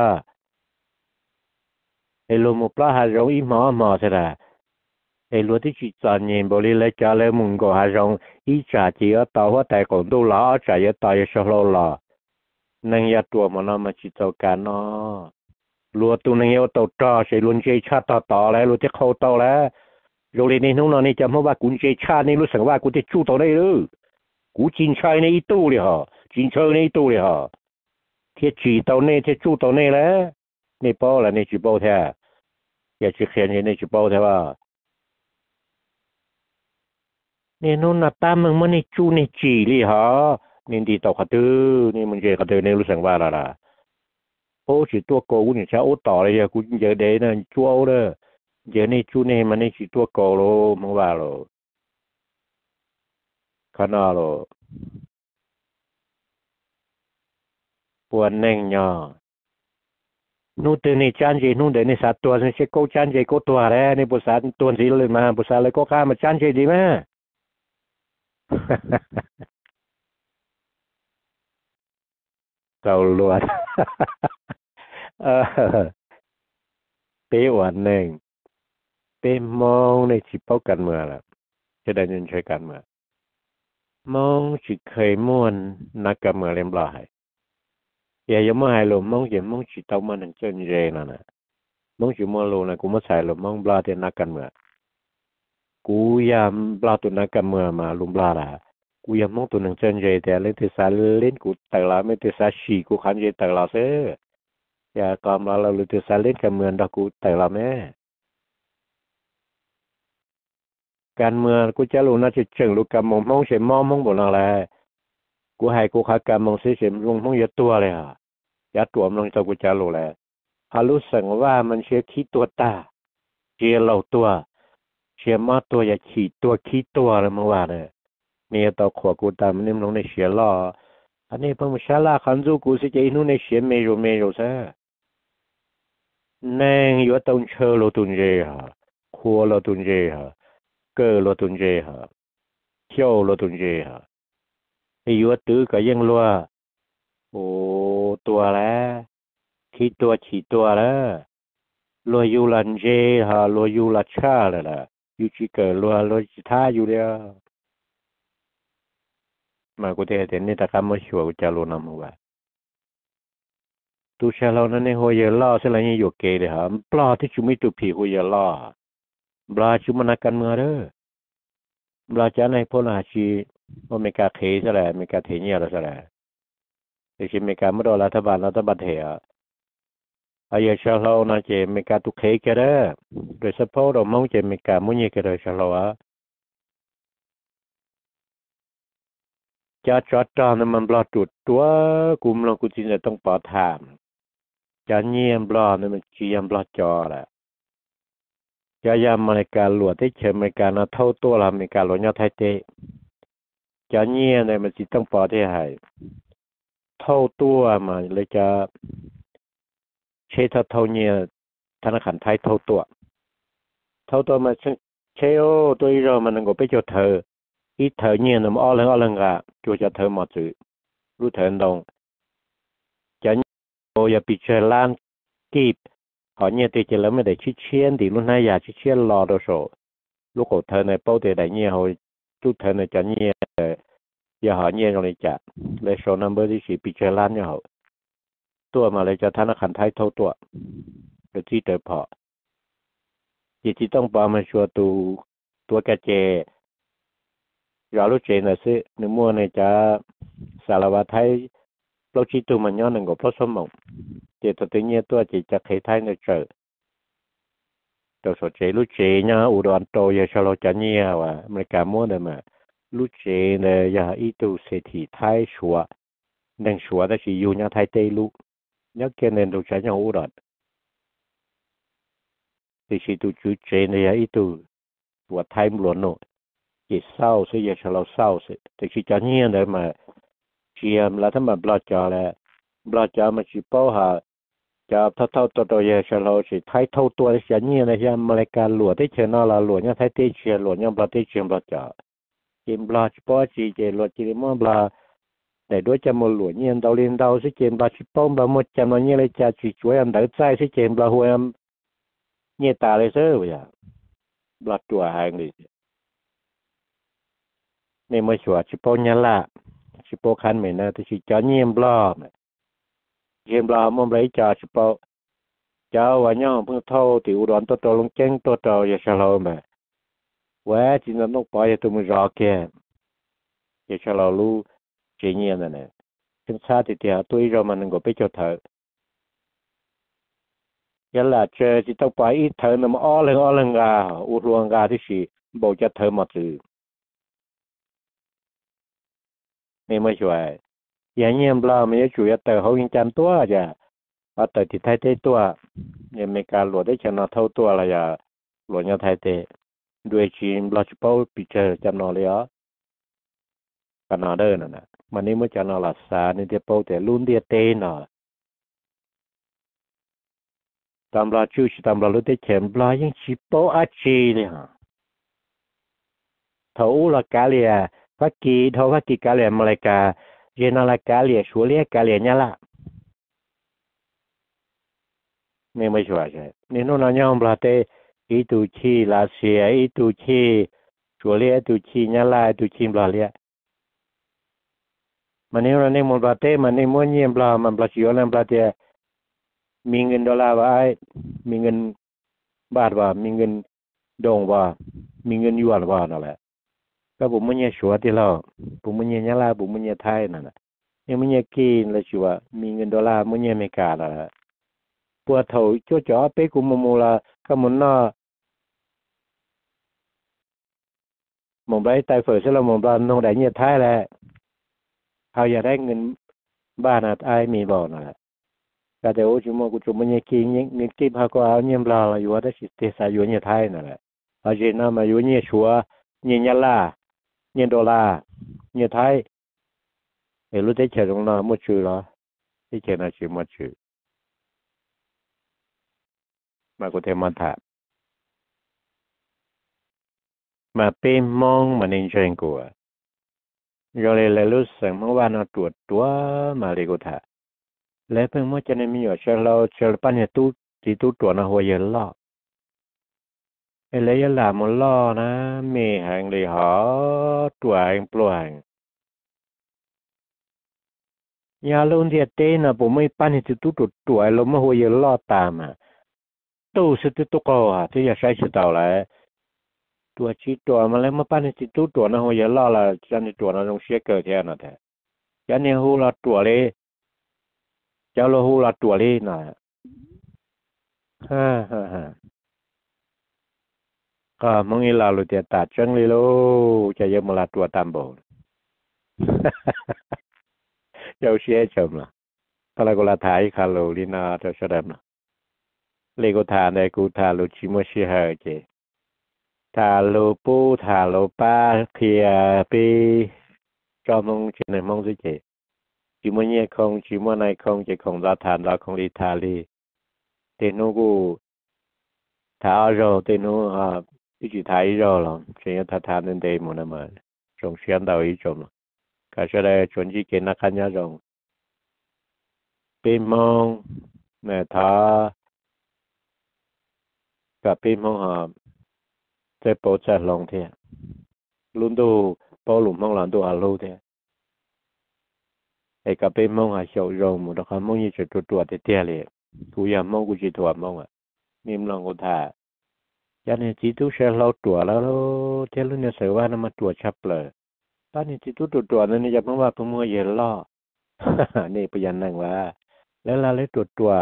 ไอ้เรามือปลาหาเราอีหมอหมอใช่ไหมไอ้รัวที่จีจานเย็นบริเลยจ้าเลยมึงก็หาเราอีจ่าจีเอาเตาว่าแต่ก่อนดูล้อจ่ายเตาอย่าชอบเราล้อนั่งยาตัวมันน่ะมาจีเจ้ากันเนาะรัวตัวนึงเอาตัวจ่อใช้ลุนเจชาต่อต่อแล้วรัวที่เขาต่อแล้วโรงเรียนนี้น้องๆนี่จำเพราะว่ากุญเจชานี่รู้สึกว่ากูจะจู่ต่อได้หรือกูจินชัยในอีตู้เลยฮะจินเชยในอีตู้เลยฮะเที่ยจีต่อเนี่ยเที่ยจู่ต่อเนี่ยแล้วนี่ป้อละนี่จีป้อแท้อยากจะเขียนในจีป้อแท้ว่าเนี่ยน้องน่ะตามมึงมันนี่จู่นี่จีเลยฮะนี่ดีต่อขัดตื้อนี่มันเจขัดตื้อนี่รู้สึกว่าละล่ะโอ้สิตัวโกกูนี่จะโอ้ต่อเลยอะกูเจอเดย์นั่นจู่เอาเลยเดี๋ยวนี้จู่นี่มันนี่สิตัวโกโลมึงว่าโลขนาดโลปวดแน่งยอ นู่นตัวนี้จานเจนู่นเดี๋ยวนี้สัตว์ตัวนี้เช็คกูจานเจกูตัวอะไรนี่บุษาตัวนี้เลยมาบุษาเลยก็ข้ามาจานเจดีไหมเกาลวดเออเป๊ะวันหนึ่งเป๊ะมองในชิปเป้ากันเมื่อละจะได้ยินใช้กันเมื่อมองจิเคยม่วนนักกันเมื่อเรียบร้อยอย่าอย่ามาให้ลมมองอย่ามองจิตเอามันเจนเจนั่นน่ะมองจิมัวโลนะกูมาใส่ลมมองบลาเทนักกันเมื่อกูยามบลาตัวนักกันเมื่อมาลุมบลาละกูยังมองตัวหนึ่งเจนเจแต่เล่นที่สาเล่นกูแต่ละไม่ที่สาฉีกูขันเจแต่ละเซ่อย่ากำลังเราเลยที่สาเล่นกันเมืองดอกกูแต่ละแม่การเมืองกูจะรู้น่าจะเชิงลูกกำมองมองเสียมองมองบนอะไรกูให้กูขากำมองเสียเสียลงมองเยอะตัวเลยอ่ะยัดตัวมันลงตัวกูจะรู้แหละพารู้สึกว่ามันเชื่อขี้ตัวตาเชียเราตัวเชียมาตัวอย่าขี่ตัวขี้ตัวอะไรมาว่าเลยนี่ตัวขวกูตามมันนี่มันลงในเชียล้ออันนี้พอมาชาลาขันจูกูสิจะอินู่นในเชียไม่รู้ไม่รู้ซะแนงอยู่ตรงเชอโลตุนเจฮะครัวโลตุนเจฮะเกอโลตุนเจฮะเที่ยวโลตุนเจฮะไอ้อยู่ตื้อก็ยังรัวโอ้ตัวแล้วขี้ตัวฉีตัวแล้วรัวอยู่ลันเจฮะรัวอยู่ลัชชาเลยล่ะอยู่ชิเกอรัวรัวจิท่าอยู่แล้วมากูเทเห็นนี่ตะคำมาชัวกูจะรู้นำหัวตูชาเรานั่นเองหัวเยล่อเสร็จยังอยู่เกยเลยฮะปลาที่ชุมิตุผีหัวเยล่อปลาชุมันนักกันเมื่อเด้อปลาจะในพลาชีว่าไม่กาเคยซะแหละไม่กาเทียแล้วซะแหละแต่ชิไม่กาไม่โดนรัฐบาลรัฐบาลเถียอายาชาเรานะเจไม่กาตุเคยกันเด้อโดยเฉพาะเรามองเจไม่กามุ่งยี่กันเลยชาเราอะจะจอดจอดนั้นมันปลาจุดตัวกลุ่มเรากูจริงจะต้องปลอดถามจะเงียบปลาเนี่ยมันจียมปลาจอแหละจะยามในการหลวดที่เชื่อในการนะเท่าตัวเราในการหลวดยอดไทยเตจะเงียเนี่ยมันจีต้องปลอดที่ให้เท่าตัวมาเลยจะเชท่าเท่าเนี่ยธนาคารไทยเท่าตัวเท่าตัวมาเชโอตัวเรามันก็ไปจดเธออีเธอเนี่ยนะมันอ้อเรื่องอ้อเรื่องอะจูจะเธอหมดสื่อรู้เธอตรงจะโออย่าปิดเชล้านกีบhọ nhớ thì chỉ là mấy đại chi chiến thì lúc này giờ chi chiến lò đồ số lúc họ thời này bao thì đại nhớ hồi chút thời này cho nhớ giờ họ nhớ rồi chả lấy số number thì chỉ bị chơi lan nhau họตัวมาเลยจะธนาคารไทยเท่าตัวเดี๋ยวที่เติมพอที่ที่ต้องปามาชัวตัวตัวกระเจยาลูกเจนะสินึกมัวในจะสารวัตรไทยเราchỉ tụ mà nhau đừng có phốt số mộng chỉ thật tự nhiên tôi chỉ chắc thấy thay nơi trời tôi sợ chế lúc chế nhá u đoàn tôi giờ cho nó chả nhiều à mấy cả mua này mà lúc chế này giờ ít tụ sẽ thì thay sửa nên sửa đó chỉ dùng nhau thay tây lúc nhớ cái nên tôi chả nhau u đoàn thì chỉ tụ chú chế này giờ ít tụ và thay một luôn nữa chỉ sau sẽ giờ cho nó sau sẽ thì chỉ chả nhiều đấy mà chỉ là thằng mà bao giờ là bao giờ mà chỉ bao hà cho thâu thâu tôi tôi giờ cho nó chỉ thấy thâu tôi sẽ như này giờ mà lại cả lúa tới chuyện nó là lúa nhá thấy tới chuyện lúa nhá bao tới chuyện bao giờ chỉ bao chỉ bao chỉ chỉ lúa chỉ mua bao để đối cho một lúa như đầu lên đầu sẽ chuyện bao chỉ bao bao một trăm nó như là cha chỉ chuối em đỡ trái sẽ chuyện bao hồi em như ta lấy sơ bây giờ bao chùa hàng đi nên mới chùa chỉ bao nhá là chỉ bao khăn mình là thì chỉ cho nhiều bao hiện là mong lấy cho chỉ bao cho và nhau phương thâu thì u đoàn tôi tôi lông chén tôi tôi giờ sao lâu mà quá chỉ là nó bỏ cho tôi mới rõ kia giờ sao lâu lu chỉ nhiên này nè chính xác thì thì tôi rồi mà đừng có biết cho thợ giờ là chơi chỉ tao bỏ ít thợ mà ó lên ó lên gà u luồng gà thì chỉ bầu cho thợ mà từ nên mới chơi giờ nhiên là mình chủ yếu từ hậu hiện trăm tua giờ ở từ thì thay thế tua nhưng mấy cái lúa đấy cho nó thâu tua là giờ lúa nhau thay thế đuôi chim lo chụp bao bị chờ cho nó liền cái nó đơn nè mà nếu mà cho nó là xa nên thì bao thì luôn đi tên nó tạm là chú chỉ tạm là lúc đấy chém là những chỉ bao á chi này hả thấu là cá lìa phát kỳ thấu phát kỳ cá lìa mà lại cả giờ nó là cá lìa số lìa cá lìa nhá là nên mới chịu vậy nên nó nói nhau là thế ý tụ chi là xìa ý tụ chi số lìa tụ chi nhá là tụ chi là lìa mà nếu là nên một bát tê mà nên muốn nhiều bla mà bla chiếu làm bla tê mình ngân đô la vậy mình ngân bát vậy mình ngân đồng vậy mình ngân yuan vậy nó lại các bộ muốn nhiều số thì lo bộ muốn nhiều nhá la bộ muốn nhiều thay nè nhưng muốn nhiều kia là chịu mình ngân đô la muốn nhiều mấy cả là bữa thầu cho chó bé của mồm là các muốn nó mồm bay tay phở sẽ là mồm ba nông đại nhiều thay là how giờ đấy ngân ba là ai mi bảo nè cái điều chúng mình cũng chúng mình kia những những cái họ có áo nhiễm là là yếu đó chỉ để xài yếu như thay nè ở trên nó mà yếu như chúa như nhà la như đô la như thay để lúc đấy chơi trong nó một chữ đó cái chơi nó chỉ một chữ mà có thể mà thả mà bên mong mà nên chơi của rồi lại lúc sáng hôm qua nó tuột tua mà lại có thả lấy bên mong cho nên mình ở chơi lâu chơi bao nhiêu tu thì tu tuột nó hồi giờ lo lấy là một lo na mì hàng thì họ tuổi tuổi nhà luôn thì tên là bố mấy pan thì tu tuổi tuổi lo mà hồi giờ lo ta mà tu sự tu có à thì giờ sai sự tao lại tuổi chỉ tuổi mà lấy mà pan thì tu tuổi nó hồi giờ lo là cho nên tuổi nó trong xe cờ thế nào thế cho nên hu là tuổi đi cho lo hu là tuổi đi nè ha ha ha à mong nghĩ là lúc tiệt ta chân đi lô cho giờ mà là tuổi tam bộ châu xe chồng là ta là gọi là thái khá lô đi na cho cho đam lê cô thà này cô thà lô chỉ mua xe hơi chứ thà lô pu thà lô ba thì pi cho mong chuyện này mong gì chứ chỉ mua nhẹ không chỉ mua này không chỉ không ra thà ra không đi thà đi thì nó cô thà rồi thì nó à chỉ thấy rồi là chuyện thà thà nên đây một năm mà trong xuyên đầu ý chồng cả sẽ đây chuẩn chỉ kiến là khăn nhá rồi bên mong mẹ thà cả bên mong họ sẽ bố trợ lòng thế luôn đồ bao lùm mong làm đồ à lâu thế ai cả bên mong à sầu rồi một đó mong như chuyện tuột tuột thì tiếc liền cú giờ mong cú chỉ tuột mong à niệm lòng của thà cho nên chỉ tu sẽ lâu tuộtแล้วเท่านั้นเสือว่ามันtuột chậpเลยตอนนี้chỉ tu tuột tuộtนั่นจะมองว่าผมมือเย็นล้อนี่พยันนั่งว่าแล้วเราเลยตัวตัว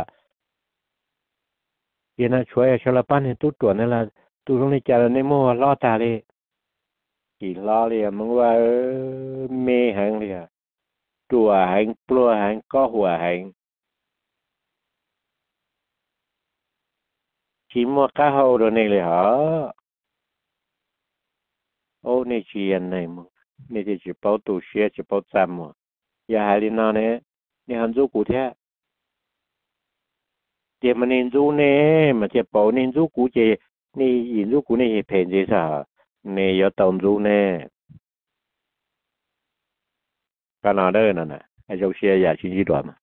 เย็นนะช่วยชลปันเห็นตัวตัวนั่นละตัวตรงนี้จะในโม่ล่อตาเลยกี่ล้อเลยมึงว่าเออเมหังเลยตัวหังปลัวหังก็หัวหังชิมว่าข้าวโดนนี่เลยเหรอโอ้นี่ชีอันไหนมึงนี่จะจะเป่าตัวเชียจะเป่าจำมั้งอย่าหาลินอนเนี่ยนี่หันจูกูแท้ tiệm mà nên du nè mà tiệm bảo nên du cũ chị nè nhìn du cũ này phèn gì sao nè có tàu du nè cái nào đó nè nè ai trong xe giả chuyên gì đoạn mà